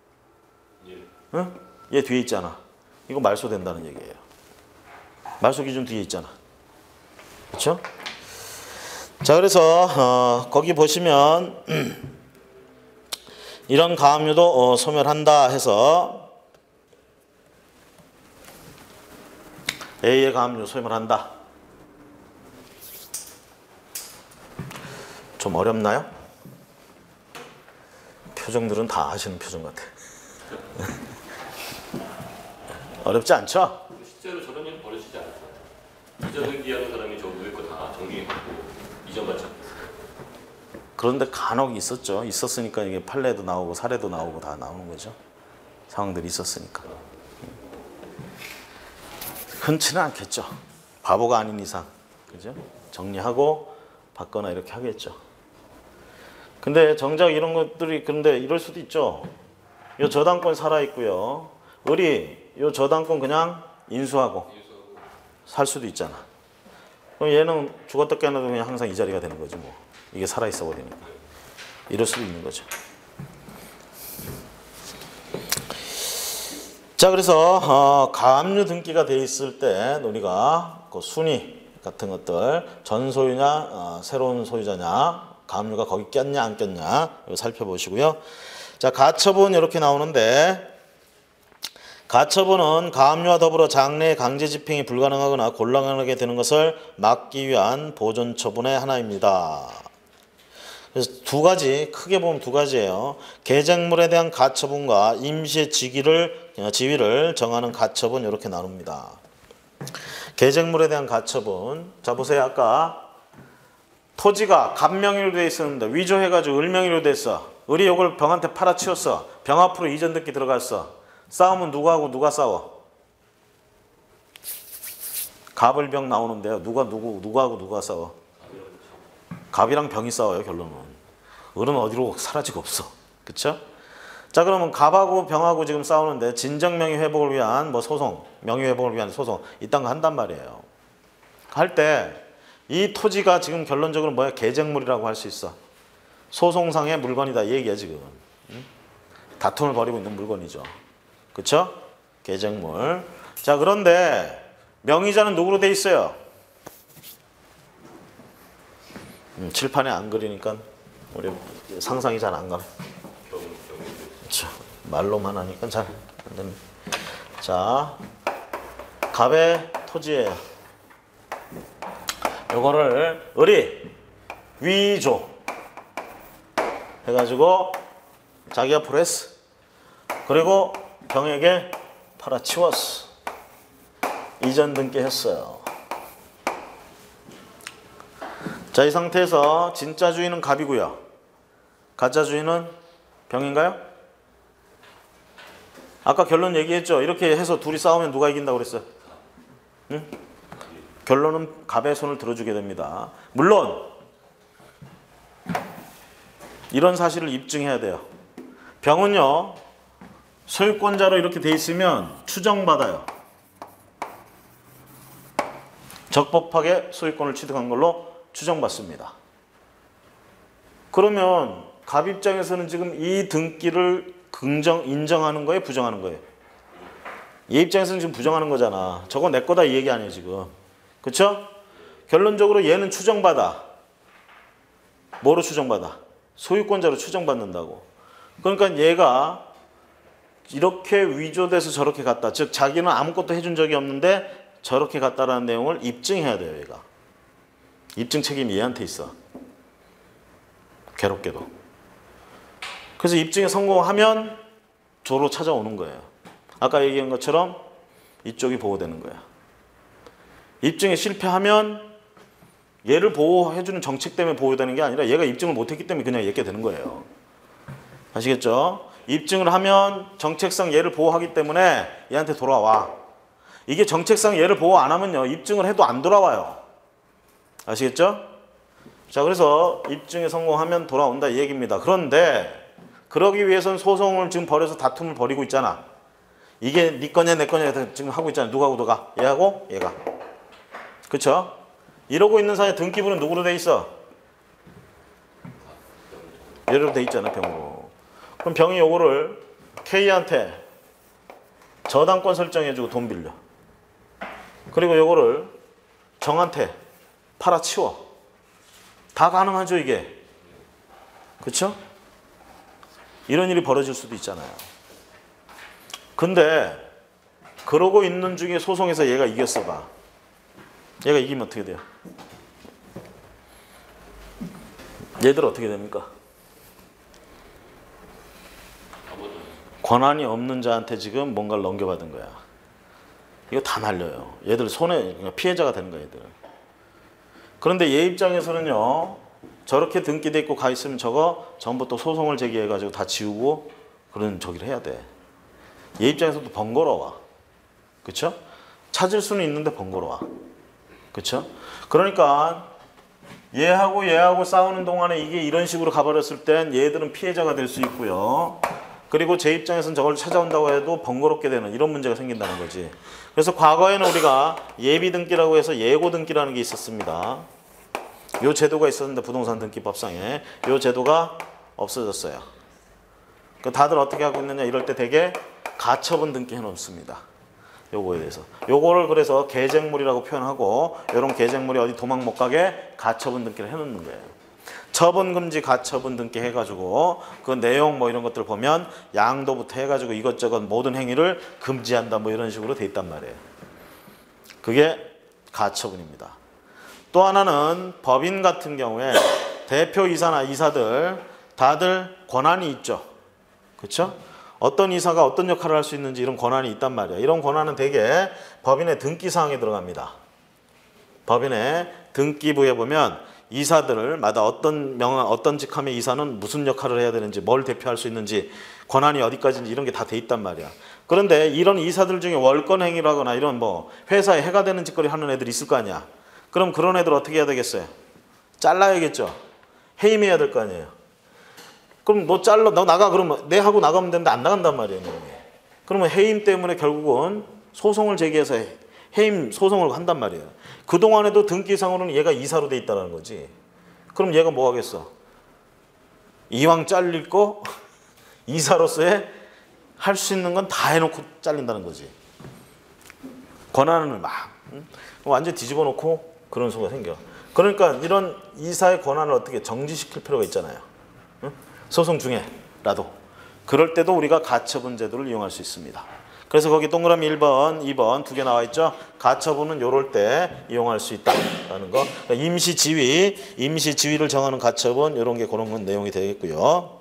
응? 얘 뒤에 있잖아. 이거 말소된다는 얘기예요. 말소 기준 뒤에 있잖아. 그렇죠? 자, 그래서 거기 보시면 이런 가압류도 소멸한다 해서 A의 가압류 소멸한다. 좀 어렵나요? 표정들은 다 아시는 표정 같아. 어렵지 않죠? 실제로 저런 일 벌어지지 않았어요. 이전 등기하는 사람이 저 위에 거 다 정리하고 이전 받지 않겠어요. 그런데 간혹 있었죠. 있었으니까 이게 판례도 나오고 사례도 나오고 다 나오는 거죠. 상황들이 있었으니까. 흔치는 않겠죠. 바보가 아닌 이상. 그죠? 정리하고 받거나 이렇게 하겠죠. 근데 정작 이런 것들이 그런데 이럴 수도 있죠. 이 저당권 살아있고요. 을이 이 저당권 그냥 인수하고 살 수도 있잖아. 그럼 얘는 죽었다 깨어나도 그냥 항상 이 자리가 되는 거지 뭐. 이게 살아있어 버리니까. 이럴 수도 있는 거죠. 자, 그래서 가압류 등기가 돼 있을 때 우리가 그 순위 같은 것들 전소유냐 새로운 소유자냐 가압류가 거기 꼈냐 안 꼈냐 이거 살펴보시고요. 자, 가처분 이렇게 나오는데 가처분은 가압류와 더불어 장래의 강제 집행이 불가능하거나 곤란하게 되는 것을 막기 위한 보존 처분의 하나입니다. 그래서 두 가지, 크게 보면 두 가지예요. 계쟁물에 대한 가처분과 임시의 지위를 정하는 가처분 이렇게 나눕니다. 계쟁물에 대한 가처분. 자, 보세요. 아까 토지가 갑명의로 되어 있었는데 위조해가지고 을명의로 됐어. 을이 이걸 병한테 팔아치웠어. 병 앞으로 이전 등기 들어갔어. 싸우면 누구하고 누가 싸워? 갑을병 나오는데요. 누구하고 누가 싸워? 갑이랑 병이 싸워요, 결론은. 을은 어디로 사라지고 없어. 그쵸? 자, 그러면 갑하고 병하고 지금 싸우는데 진정 명의 회복을 위한 뭐 소송, 명의 회복을 위한 소송 이딴 거 한단 말이에요. 할 때 이 토지가 지금 결론적으로 뭐야? 계쟁물이라고 할 수 있어. 소송상의 물건이다 이 얘기야 지금. 다툼을 벌이고 있는 물건이죠. 그쵸? 계쟁물. 자, 그런데 명의자는 누구로 돼 있어요? 칠판에 안 그리니까 우리 상상이 잘 안 가네. 그쵸. 말로만 하니까 잘 안 되네. 자, 갑의 토지예요. 요거를 을이 위조 해가지고 자기가 풀었어. 그리고 병에게 팔아치웠어. 이전 등기했어요. 자, 이 상태에서 진짜 주인은 갑이고요. 가짜 주인은 병인가요? 아까 결론 얘기했죠. 이렇게 해서 둘이 싸우면 누가 이긴다고 그랬어요? 응? 결론은 갑의 손을 들어주게 됩니다. 물론 이런 사실을 입증해야 돼요. 병은요, 소유권자로 이렇게 돼 있으면 추정받아요. 적법하게 소유권을 취득한 걸로 추정받습니다. 그러면 갑 입장에서는 지금 이 등기를 인정하는 거예요? 부정하는 거예요? 얘 입장에서는 지금 부정하는 거잖아. 저거 내 거다 이 얘기 아니에요 지금. 그쵸? 결론적으로 얘는 추정받아. 뭐로 추정받아? 소유권자로 추정받는다고. 그러니까 얘가 이렇게 위조돼서 저렇게 갔다. 즉 자기는 아무것도 해준 적이 없는데 저렇게 갔다라는 내용을 입증해야 돼요. 얘가. 입증 책임이 얘한테 있어. 괴롭게도. 그래서 입증에 성공하면 조로 찾아오는 거예요. 아까 얘기한 것처럼 이쪽이 보호되는 거야. 입증에 실패하면 얘를 보호해주는 정책 때문에 보호되는 게 아니라 얘가 입증을 못했기 때문에 그냥 얘게 되는 거예요. 아시겠죠? 입증을 하면 정책상 얘를 보호하기 때문에 얘한테 돌아와. 이게 정책상 얘를 보호 안 하면요, 입증을 해도 안 돌아와요. 아시겠죠? 자, 그래서 입증에 성공하면 돌아온다 이 얘기입니다. 그런데 그러기 위해서는 소송을 지금 벌여서 다툼을 벌이고 있잖아. 이게 네 거냐 내 거냐 지금 하고 있잖아. 누가하고 누가? 얘하고 얘가. 그쵸? 이러고 있는 사이에 등기부는 누구로 돼 있어? 얘로 돼 있잖아, 병으로. 그럼 병이 요거를 K한테 저당권 설정해주고 돈 빌려. 그리고 요거를 정한테 팔아치워. 다 가능하죠 이게. 그쵸? 이런 일이 벌어질 수도 있잖아요. 근데 그러고 있는 중에 소송에서 얘가 이겼어 봐. 얘가 이기면 어떻게 돼요? 얘들 어떻게 됩니까? 권한이 없는 자한테 지금 뭔가를 넘겨받은 거야. 이거 다 날려요. 얘들 손에 피해자가 되는 거야 얘들. 그런데 얘 입장에서는요, 저렇게 등기돼 있고 가 있으면 저거 전부 또 소송을 제기해가지고 다 지우고 그런 저기를 해야 돼. 얘 입장에서도 번거로워. 그쵸? 찾을 수는 있는데 번거로워. 그쵸? 그러니까 얘하고 싸우는 동안에 이게 이런 식으로 가버렸을 땐 얘들은 피해자가 될 수 있고요. 그리고 제 입장에서는 저걸 찾아온다고 해도 번거롭게 되는 이런 문제가 생긴다는 거지. 그래서 과거에는 우리가 예비등기라고 해서 예고등기라는 게 있었습니다. 요 제도가 있었는데 부동산 등기법상에 요 제도가 없어졌어요. 그 다들 어떻게 하고 있느냐 이럴 때 되게 가처분 등기 해놓습니다. 요거에 대해서. 요거를 그래서 계쟁물이라고 표현하고 요런 계쟁물이 어디 도망 못 가게 가처분 등기를 해놓는 거예요. 처분금지 가처분 등기 해가지고 그 내용 뭐 이런 것들 보면 양도부터 해가지고 이것저것 모든 행위를 금지한다 뭐 이런 식으로 돼 있단 말이에요. 그게 가처분입니다. 또 하나는 법인 같은 경우에 대표이사나 이사들 다들 권한이 있죠. 그렇죠? 어떤 이사가 어떤 역할을 할 수 있는지 이런 권한이 있단 말이에요. 이런 권한은 대개 법인의 등기사항에 들어갑니다. 법인의 등기부에 보면 이사들마다 어떤 직함의 이사는 무슨 역할을 해야 되는지, 뭘 대표할 수 있는지, 권한이 어디까지인지 이런 게 다 돼 있단 말이야. 그런데 이런 이사들 중에 월권 행위라거나 이런 뭐 회사에 해가 되는 짓거리 하는 애들이 있을 거 아니야. 그럼 그런 애들 어떻게 해야 되겠어요? 잘라야겠죠. 해임해야 될 거 아니에요. 그럼 너 나가 그러면 내 하고 나가면 되는데 안 나간단 말이에요. 그러면 해임 때문에 결국은 소송을 제기해서 해임 소송을 한단 말이에요. 그동안에도 등기상으로는 얘가 이사로 돼 있다는 거지. 그럼 얘가 뭐 하겠어? 이왕 잘릴 거 이사로서의 할 수 있는 건 다 해놓고 잘린다는 거지. 권한을 막 완전 뒤집어 놓고 그런 소가 생겨. 그러니까 이런 이사의 권한을 어떻게 정지시킬 필요가 있잖아요. 응? 소송 중에라도. 그럴 때도 우리가 가처분 제도를 이용할 수 있습니다. 그래서 거기 동그라미 1번, 2번 두 개 나와 있죠. 가처분은 요럴 때 이용할 수 있다라는 거. 그러니까 임시지위를 정하는 가처분 이런 게 그런 건 내용이 되겠고요.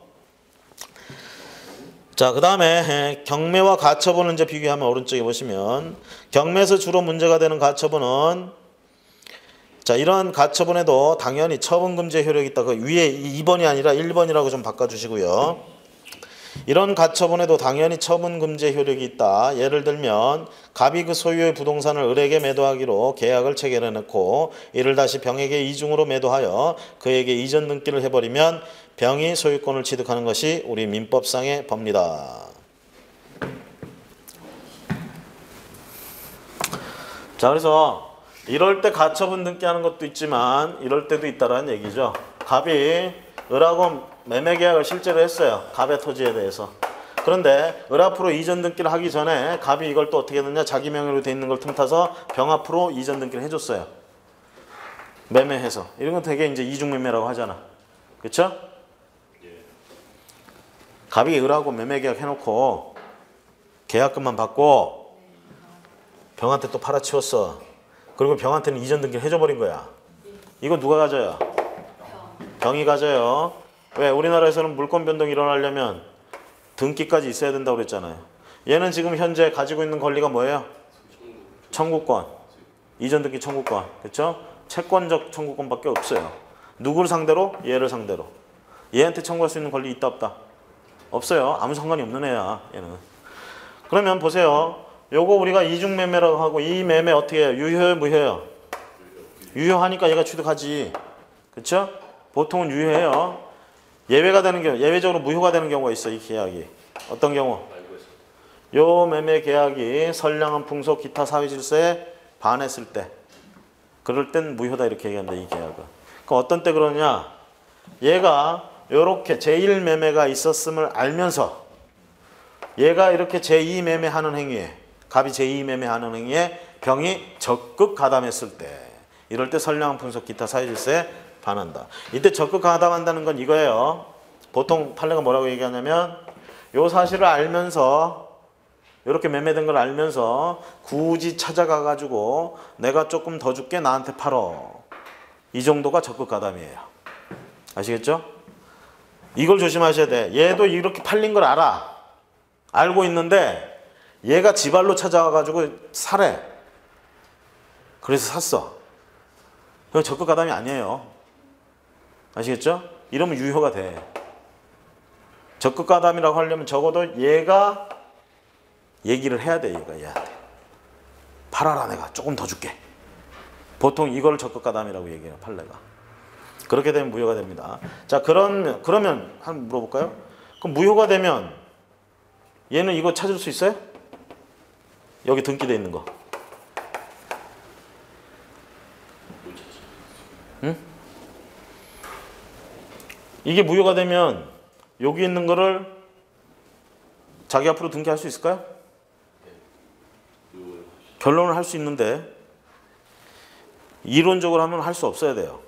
자, 그 다음에 경매와 가처분을 이제 비교하면 오른쪽에 보시면 경매에서 주로 문제가 되는 가처분은 자, 이런 가처분에도 당연히 처분금지의 효력이 있다. 그 위에 2번이 아니라 1번이라고 좀 바꿔주시고요. 이런 가처분에도 당연히 처분금지의 효력이 있다. 예를 들면 갑이 그 소유의 부동산을 을에게 매도하기로 계약을 체결해놓고 이를 다시 병에게 이중으로 매도하여 그에게 이전 등기를 해버리면 병이 소유권을 취득하는 것이 우리 민법상의 법리다. 자, 그래서 이럴 때 가처분 등기하는 것도 있지만 이럴 때도 있다라는 얘기죠. 갑이 을하고 매매 계약을 실제로 했어요. 갑의 토지에 대해서. 그런데 을 앞으로 이전 등기를 하기 전에 갑이 이걸 또 어떻게 했느냐, 자기 명의로 돼 있는 걸 틈타서 병 앞으로 이전 등기를 해줬어요. 매매해서. 이런 건 되게 이제 이중매매라고 하잖아. 그쵸? 갑이 을하고 매매 계약 해놓고 계약금만 받고 병한테 또 팔아치웠어. 그리고 병한테는 이전 등기를 해줘버린 거야. 이거 누가 가져요? 병이 가져요. 왜? 우리나라에서는 물권 변동이 일어나려면 등기까지 있어야 된다고 그랬잖아요. 얘는 지금 현재 가지고 있는 권리가 뭐예요? 청구권. 이전 등기 청구권. 그렇죠? 채권적 청구권밖에 없어요. 누구를 상대로? 얘를 상대로. 얘한테 청구할 수 있는 권리 있다 없다? 없어요. 아무 상관이 없는 애야. 얘는. 그러면 보세요. 요거 우리가 이중매매라고 하고 이 매매 어떻게 해요? 유효해요? 무효해요? 유효하니까 얘가 취득하지. 그렇죠? 보통은 유효해요. 예외가 되는 경우, 예외적으로 무효가 되는 경우가 있어. 이 계약이. 어떤 경우? 요 매매 계약이 선량한 풍속 기타 사회 질서에 반했을 때, 그럴 땐 무효다 이렇게 얘기한다. 이 계약은. 그럼 어떤 때 그러냐? 얘가 요렇게 제1 매매가 있었음을 알면서 얘가 이렇게 제2 매매하는 행위에, 갑이 제2 매매하는 행위에 병이 적극 가담했을 때, 이럴 때 선량한 풍속 기타 사회 질서에 반한다. 이때 적극 가담한다는 건 이거예요. 보통 판례가 뭐라고 얘기하냐면 요 사실을 알면서, 이렇게 매매된 걸 알면서 굳이 찾아가 가지고 내가 조금 더 줄게, 나한테 팔어. 이 정도가 적극 가담이에요. 아시겠죠? 이걸 조심하셔야 돼. 얘도 이렇게 팔린 걸 알아. 알고 있는데 얘가 지발로 찾아가 가지고 사래. 그래서 샀어. 그건 적극 가담이 아니에요. 아시겠죠? 이러면 유효가 돼. 적극 가담이라고 하려면 적어도 얘가 얘기를 해야 돼. 얘가 얘한테. 팔아라, 내가 조금 더 줄게. 보통 이걸 적극 가담이라고 얘기해요. 판례가. 그렇게 되면 무효가 됩니다. 자, 그러면 한번 물어볼까요? 그럼 무효가 되면 얘는 이거 찾을 수 있어요? 여기 등기돼 있는 거. 응? 이게 무효가 되면 여기 있는 거를 자기 앞으로 등기할 수 있을까요? 결론을 할 수 있는데 이론적으로 하면 할 수 없어야 돼요.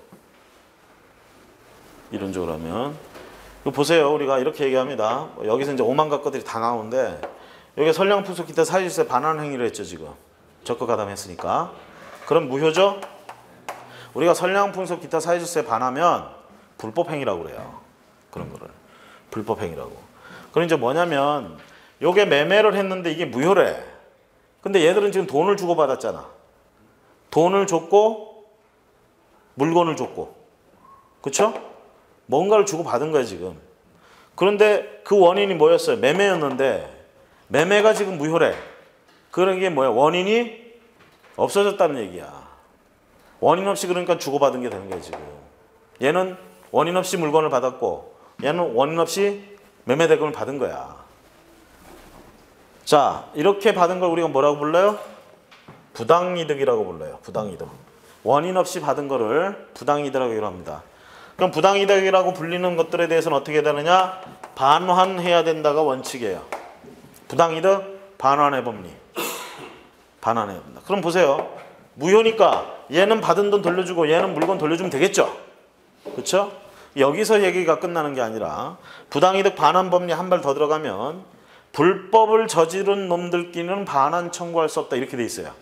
이론적으로 하면. 이거 보세요. 우리가 이렇게 얘기합니다. 여기서 이제 오만각 것들이 다 나오는데 여기 선량 풍속 기타 사회 질서에 반하는 행위를 했죠. 지금 적극 가담했으니까. 그럼 무효죠? 우리가 선량 풍속 기타 사회 질서에 반하면 불법 행위라고 그래요. 그런 거를 불법 행위라고. 그럼 이제 뭐냐면 요게 매매를 했는데 이게 무효래. 근데 얘들은 지금 돈을 주고 받았잖아. 돈을 줬고 물건을 줬고, 그쵸? 뭔가를 주고 받은 거야 지금. 그런데 그 원인이 뭐였어요? 매매였는데 매매가 지금 무효래. 그런 게 뭐야? 원인이 없어졌다는 얘기야. 원인 없이 그러니까 주고받은 게 되는 거야 지금. 얘는 원인 없이 물건을 받았고 얘는 원인 없이 매매 대금을 받은 거야. 자, 이렇게 받은 걸 우리가 뭐라고 불러요? 부당이득이라고 불러요. 부당이득. 원인 없이 받은 거를 부당이득이라고 합니다. 그럼 부당이득이라고 불리는 것들에 대해서는 어떻게 되느냐? 반환해야 된다가 원칙이에요. 부당이득 반환의 법리. 반환해야 된다. 그럼 보세요. 무효니까 얘는 받은 돈 돌려주고 얘는 물건 돌려주면 되겠죠? 그렇죠? 여기서 얘기가 끝나는 게 아니라 부당이득 반환 법리 한 발 더 들어가면 불법을 저지른 놈들끼리는 반환 청구할 수 없다 이렇게 돼 있어요.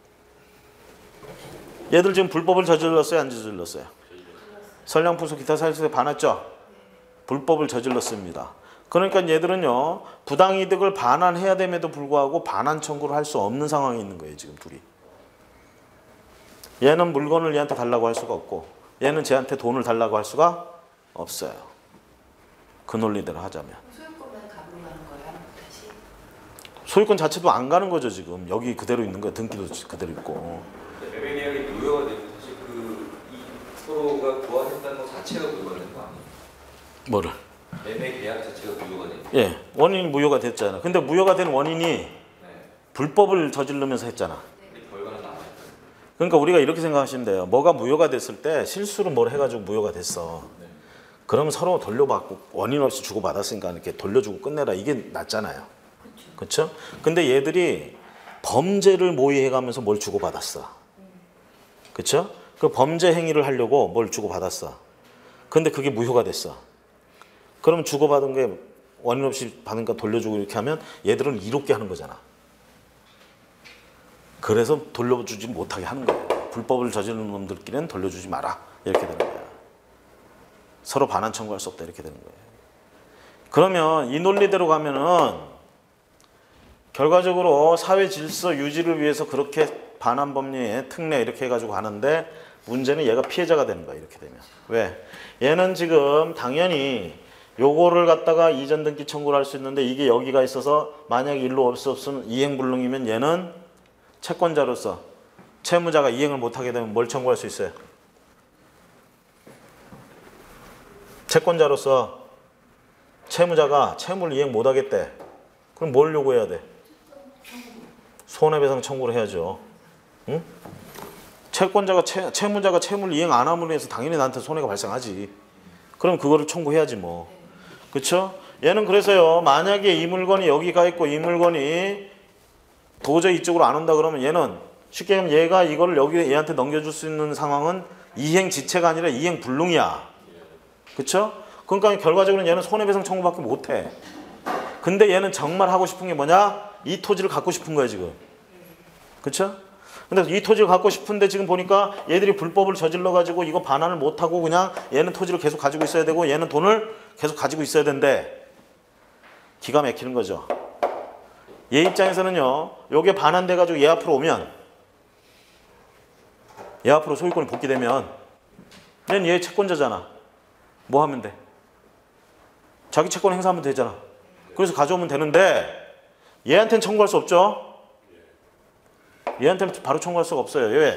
얘들 지금 불법을 저질렀어요? 안 저질렀어요? 선량풍속 기타 사유세 반했죠? 불법을 저질렀습니다. 그러니까 얘들은요 부당이득을 반환해야 됨에도 불구하고 반환 청구를 할 수 없는 상황에 있는 거예요. 지금 둘이. 얘는 물건을 얘한테 달라고 할 수가 없고 얘는 쟤한테 돈을 달라고 할 수가 없어요. 그 논리대로 하자면. 소유권만 값으로 가는 거야 다시? 소유권 자체도 안 가는 거죠. 지금 여기 그대로 있는 거예요. 등기도 그대로 있고. 매매 계약이 무효가 되면 사실 이 서로가 교환했다는 것 자체가 무효가 되는 거 아니에요? 뭐를? 매매 계약 자체가 무효가 되는 거. 예, 원인이 무효가 됐잖아. 근데 무효가 된 원인이 네. 불법을 저지르면서 했잖아. 근데 결과는 남아있어요. 그러니까 우리가 이렇게 생각하시면 돼요. 뭐가 무효가 됐을 때 실수로 뭘 해가지고 무효가 됐어. 네. 그러면 서로 돌려받고 원인 없이 주고받았으니까 이렇게 돌려주고 끝내라. 이게 낫잖아요. 그렇죠? 근데 얘들이 범죄를 모의해가면서 뭘 주고받았어. 그렇죠? 그 범죄 행위를 하려고 뭘 주고받았어. 근데 그게 무효가 됐어. 그럼 주고받은 게 원인 없이 받은 거 돌려주고 이렇게 하면 얘들은 이롭게 하는 거잖아. 그래서 돌려주지 못하게 하는 거예요. 불법을 저지르는 놈들끼리는 돌려주지 마라. 이렇게 되는 거야. 서로 반환 청구할 수 없다. 이렇게 되는 거예요. 그러면 이 논리대로 가면은 결과적으로 사회 질서 유지를 위해서 그렇게 반환 법리에 특례 이렇게 해가지고 하는데 문제는 얘가 피해자가 되는 거야. 이렇게 되면. 왜? 얘는 지금 당연히 요거를 갖다가 이전 등기 청구를 할 수 있는데 이게 여기가 있어서 만약에 일로 없으면 이행불능이면 얘는 채권자로서 채무자가 이행을 못하게 되면 뭘 청구할 수 있어요? 채권자로서 채무자가 채무를 이행 못하겠대. 그럼 뭘 요구해야 돼? 손해배상 청구를 해야죠. 응? 채권자가 채무자가 채무를 이행 안 함으로 해서 당연히 나한테 손해가 발생하지. 그럼 그거를 청구해야지 뭐. 그렇죠? 얘는 그래서요. 만약에 이 물건이 여기 가 있고 이 물건이 도저히 이쪽으로 안 온다 그러면 얘는 쉽게 하면 얘가 이거를 여기 얘한테 넘겨줄 수 있는 상황은 이행지체가 아니라 이행불능이야. 그렇죠? 그러니까 결과적으로 얘는 손해배상 청구밖에 못해. 근데 얘는 정말 하고 싶은 게 뭐냐? 이 토지를 갖고 싶은 거야 지금. 그렇죠? 근데 이 토지를 갖고 싶은데 지금 보니까 얘들이 불법을 저질러 가지고 이거 반환을 못 하고 그냥 얘는 토지를 계속 가지고 있어야 되고 얘는 돈을 계속 가지고 있어야 된대. 기가 막히는 거죠. 얘 입장에서는요. 요게 반환돼 가지고 얘 앞으로 오면 얘 앞으로 소유권이 복귀되면 얘는 얘 채권자잖아. 뭐 하면 돼? 자기 채권 행사하면 되잖아. 그래서 가져오면 되는데 얘한테는 청구할 수 없죠. 얘한테는 바로 청구할 수가 없어요. 왜?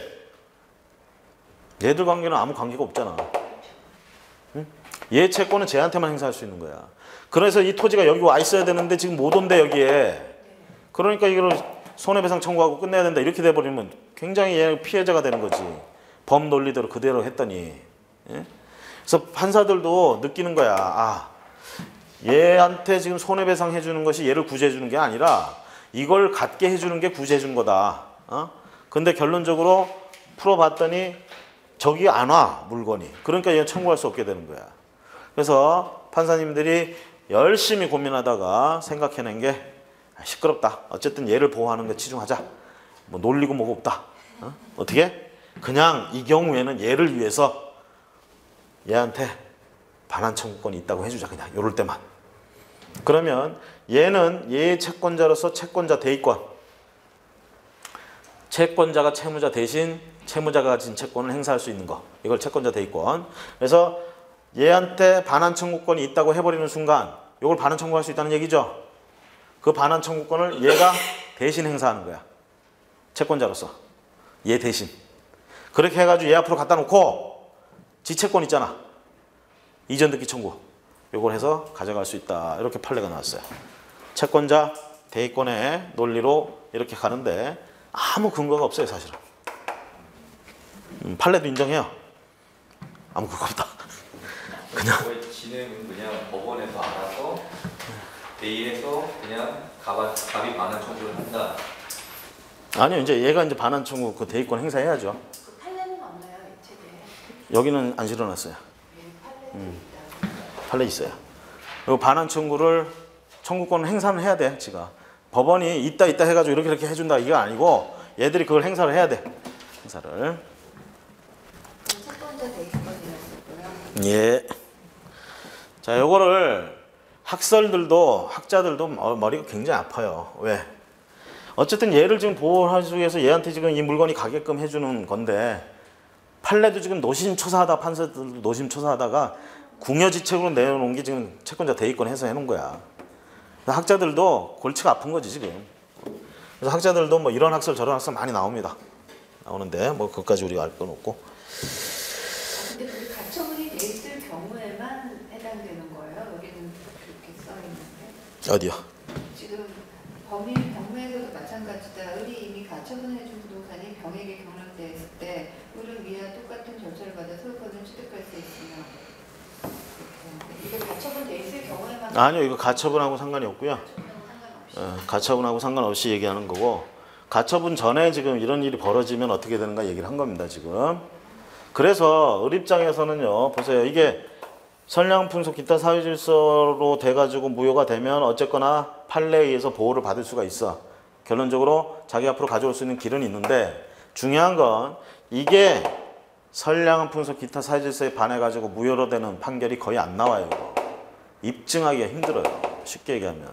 얘들 관계는 아무 관계가 없잖아. 응? 얘 채권은 쟤한테만 행사할 수 있는 거야. 그래서 이 토지가 여기 와 있어야 되는데 지금 못 온대 여기에. 그러니까 이걸 손해배상 청구하고 끝내야 된다. 이렇게 돼버리면 굉장히 얘 피해자가 되는 거지. 법 논리대로 그대로 했더니. 예? 그래서 판사들도 느끼는 거야. 아, 얘한테 지금 손해배상 해주는 것이 얘를 구제해 주는 게 아니라 이걸 갖게 해주는 게 구제해 주는 거다. 근데 결론적으로 풀어봤더니 저기 안 와 물건이. 그러니까 얘는 청구할 수 없게 되는 거야. 그래서 판사님들이 열심히 고민하다가 생각해낸 게 시끄럽다. 어쨌든 얘를 보호하는 게 치중하자. 뭐 놀리고 뭐고 없다. 어떻게? 그냥 이 경우에는 얘를 위해서 얘한테 반환 청구권이 있다고 해주자. 그냥 요럴 때만. 그러면 얘는 얘의 채권자로서 채권자 대의권. 채권자가 채무자 대신 채무자가 가진 채권을 행사할 수 있는 거. 이걸 채권자 대의권. 그래서 얘한테 반환 청구권이 있다고 해버리는 순간 이걸 반환 청구할 수 있다는 얘기죠. 그 반환 청구권을 얘가 대신 행사하는 거야. 채권자로서. 얘 대신. 그렇게 해가지고 얘 앞으로 갖다 놓고 지 채권 있잖아. 이전 등기 청구. 이걸 해서 가져갈 수 있다. 이렇게 판례가 나왔어요. 채권자 대의권의 논리로 이렇게 가는데 아무 근거가 없어요, 사실은. 판례도 인정해요. 아무 근거 없다. 그냥 거의 진행은 그냥 법원에서 알아서 대의해서 그냥 갑이 반환 청구를 한다. 아니요, 이제 얘가 이제 반환 청구 그 대의권 행사해야죠. 그 판례는 없나요, 이 책에? 여기는 안 실어놨어요. 네, 판례도 있다. 판례 있어요. 그리고 반환 청구를 청구권 행사는 해야 돼, 지가. 법원이 있다 해가지고 이렇게 해준다 이거 아니고 얘들이 그걸 행사를 해야 돼. 행사를. 첫 번째 대기권이었고요. 예. 자, 요거를 학자들도 머리가 굉장히 아파요. 왜? 어쨌든 얘를 지금 보호하기 위해서 얘한테 지금 이 물건이 가게끔 해주는 건데 판례도 지금 노심초사하다 판사들도 노심초사하다가 궁여지책으로 내놓은 게 지금 채권자 대의권 해서 해놓은 거야. 학자들도 골치가 아픈 거지 지금. 그래서 학자들도 뭐 이런 학설 저런 학설 많이 나옵니다. 나오는데 뭐 그것까지 우리가 알 건 없고. 근데 그게 가처분이 돼 있을 경우에만 해당되는 거예요? 여기는 그렇게 써 있는데. 어디요? 지금 법률 경매에서도 마찬가지다. 을이 이미 가처분해준 부동산이 병에게 경락되어 있을 때 을은 위와 똑같은 절차를 받아 소유권을 취득할 수 있으며 이게 가처분돼 있을 경우에만 아니요, 이거 가처분하고 상관이 없고요. 상관없이 가처분하고 상관없이 얘기하는 거고 가처분 전에 지금 이런 일이 벌어지면 어떻게 되는가 얘기를 한 겁니다 지금. 그래서 을 입장에서는요, 보세요. 이게 선량풍속 기타 사유질서로 돼가지고 무효가 되면 어쨌거나 판례에 의해서 보호를 받을 수가 있어. 결론적으로 자기 앞으로 가져올 수 있는 길은 있는데 중요한 건 이게 선량한 풍속 기타 사유질서에 반해가지고 무효로 되는 판결이 거의 안 나와요. 입증하기가 힘들어요. 쉽게 얘기하면.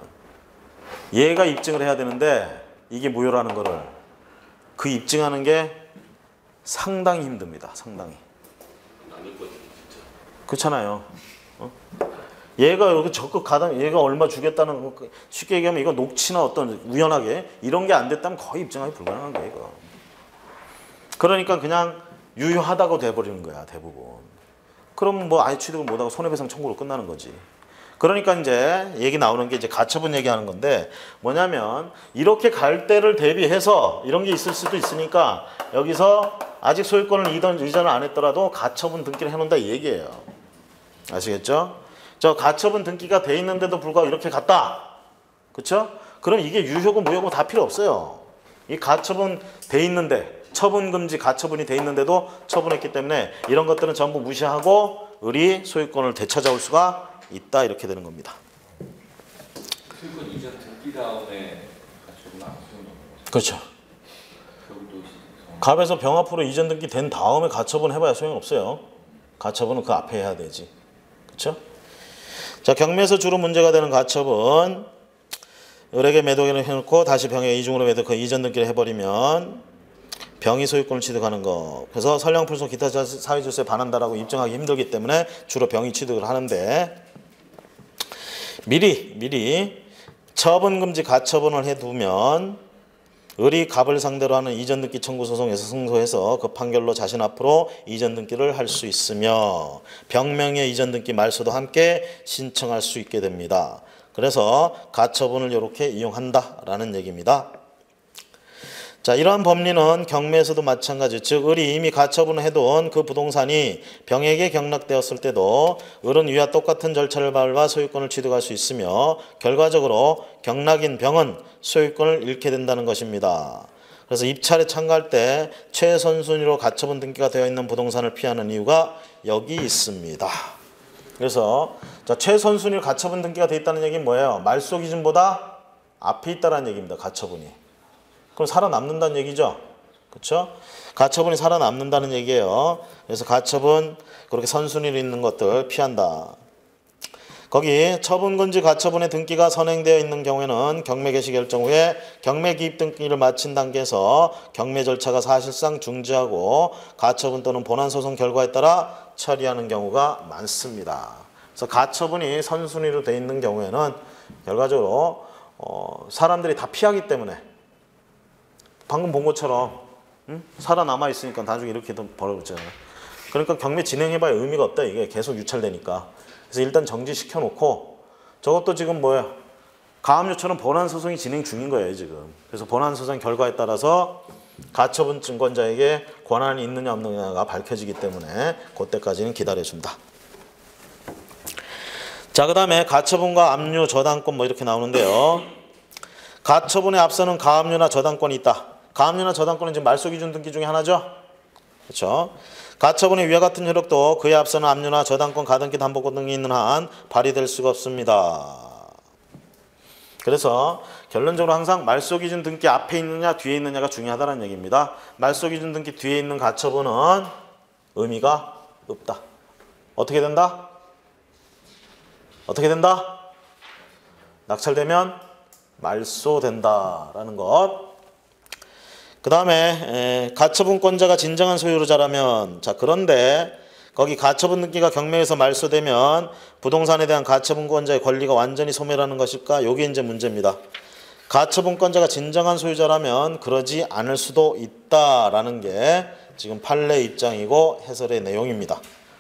얘가 입증을 해야 되는데 이게 무효라는 거를 그 입증하는 게 상당히 힘듭니다. 상당히. 아닐 것 같아요, 진짜. 그렇잖아요. 얘가 이렇게 적극 가담, 얘가 얼마 주겠다는 거, 쉽게 얘기하면 이거 녹취나 어떤 우연하게 이런 게 안 됐다면 거의 입증하기 불가능한 거예요. 이거. 그러니까 그냥 유효하다고 돼버리는 거야 대부분. 그럼 뭐 아예 취득을 못하고 손해배상 청구로 끝나는 거지. 그러니까 이제 얘기 나오는 게 이제 가처분 얘기하는 건데 뭐냐면 이렇게 갈 때를 대비해서 이런 게 있을 수도 있으니까 여기서 아직 소유권을 이전을 안 했더라도 가처분 등기를 해놓는다 이 얘기예요. 아시겠죠? 저 가처분 등기가 돼 있는데도 불구하고 이렇게 갔다. 그렇죠? 그럼 이게 유효고 무효고 다 필요 없어요. 이 가처분 돼 있는데 처분금지 가처분이 돼 있는데도 처분했기 때문에 이런 것들은 전부 무시하고 을이 소유권을 되찾아올 수가 있다 이렇게 되는 겁니다. 소유권 이전 등기 다음에 가처분 안 소용이 없는 거죠. 그렇죠. 결국도 갑에서 병 앞으로 이전 등기 된 다음에 가처분 해봐야 소용없어요. 가처분은 그 앞에 해야 되지. 그렇죠? 자, 경매에서 주로 문제가 되는 가처분 을에게 매도権해놓고 다시 병에 이중으로 매도 그 이전 등기를 해버리면 병이 소유권을 취득하는 거. 그래서 선량풀소 기타 사유질서에 반한다라고 입증하기 힘들기 때문에 주로 병이 취득을 하는데 미리 처분금지 가처분을 해두면 을이 갑을 상대로 하는 이전 등기 청구 소송에서 승소해서 그 판결로 자신 앞으로 이전 등기를 할 수 있으며 병명의 이전 등기 말소도 함께 신청할 수 있게 됩니다. 그래서 가처분을 이렇게 이용한다라는 얘기입니다. 자, 이러한 법리는 경매에서도 마찬가지. 즉 을이 이미 가처분을 해둔 그 부동산이 병에게 경락되었을 때도 을은 위와 똑같은 절차를 밟아 소유권을 취득할 수 있으며 결과적으로 경락인 병은 소유권을 잃게 된다는 것입니다. 그래서 입찰에 참가할 때 최선순위로 가처분 등기가 되어 있는 부동산을 피하는 이유가 여기 있습니다. 그래서 자, 최선순위로 가처분 등기가 되어 있다는 얘기는 뭐예요? 말소 기준보다 앞에 있다는 얘기입니다. 가처분이. 그럼 살아남는다는 얘기죠. 그렇죠? 가처분이 살아남는다는 얘기예요. 그래서 가처분 그렇게 선순위로 있는 것들 피한다. 거기 처분금지 가처분의 등기가 선행되어 있는 경우에는 경매 개시 결정 후에 경매 기입 등기를 마친 단계에서 경매 절차가 사실상 중지하고 가처분 또는 본안소송 결과에 따라 처리하는 경우가 많습니다. 그래서 가처분이 선순위로 되어 있는 경우에는 결과적으로 사람들이 다 피하기 때문에 방금 본 것처럼 살아남아 있으니까 나중에 이렇게 벌어졌잖아요. 그러니까 경매 진행해봐야 의미가 없다. 이게 계속 유찰되니까. 그래서 일단 정지시켜 놓고 저것도 지금 뭐야? 가압류처럼 본안 소송이 진행 중인 거예요, 지금. 그래서 본안 소송 결과에 따라서 가처분 증권자에게 권한이 있느냐 없느냐가 밝혀지기 때문에 그때까지는 기다려준다. 자, 그 다음에 가처분과 압류, 저당권 뭐 이렇게 나오는데요. 가처분에 앞서는 가압류나 저당권이 있다. 가압류나 저당권은 지금 말소기준 등기 중에 하나죠. 그렇죠. 가처분의 위와 같은 효력도 그에 앞서는 압류나 저당권, 가등기, 담보권 등이 있는 한 발휘될 수가 없습니다. 그래서 결론적으로 항상 말소기준 등기 앞에 있느냐 뒤에 있느냐가 중요하다는 얘기입니다. 말소기준 등기 뒤에 있는 가처분은 의미가 없다. 어떻게 된다? 어떻게 된다? 낙찰되면 말소된다라는 것. 그 다음에 가처분권자가 진정한 소유자라면, 자, 그런데 거기 가처분 등기가 경매에서 말소되면 부동산에 대한 가처분권자의 권리가 완전히 소멸하는 것일까? 이게 이제 문제입니다. 가처분권자가 진정한 소유자라면 그러지 않을 수도 있다라는 게 지금 판례 입장이고 해설의 내용입니다.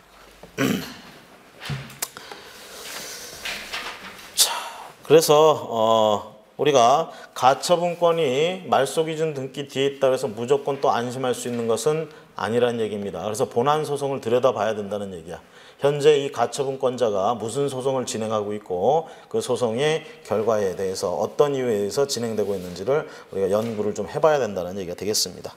자, 그래서 우리가 가처분권이 말소기준 등기 뒤에 있다 그래서 무조건 또 안심할 수 있는 것은 아니라는 얘기입니다. 그래서 본안 소송을 들여다봐야 된다는 얘기야. 현재 이 가처분권자가 무슨 소송을 진행하고 있고 그 소송의 결과에 대해서 어떤 이유에 의해서 진행되고 있는지를 우리가 연구를 좀 해봐야 된다는 얘기가 되겠습니다.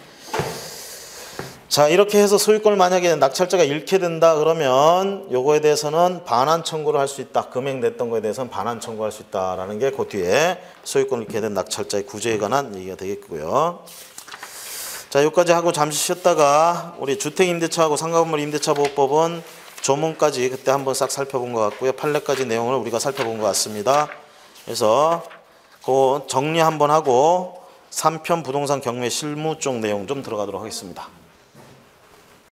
자, 이렇게 해서 소유권을 만약에 낙찰자가 잃게 된다 그러면 요거에 대해서는 반환 청구를 할 수 있다. 금액 냈던 거에 대해서는 반환 청구할 수 있다라는 게 그 뒤에 소유권을 잃게 된 낙찰자의 구제에 관한 얘기가 되겠고요. 자, 여기까지 하고 잠시 쉬었다가 우리 주택임대차하고 상가건물 임대차보호법은 조문까지 그때 한번 싹 살펴본 것 같고요. 판례까지 내용을 우리가 살펴본 것 같습니다. 그래서 그 정리 한번 하고 3편 부동산 경매 실무 쪽 내용 좀 들어가도록 하겠습니다.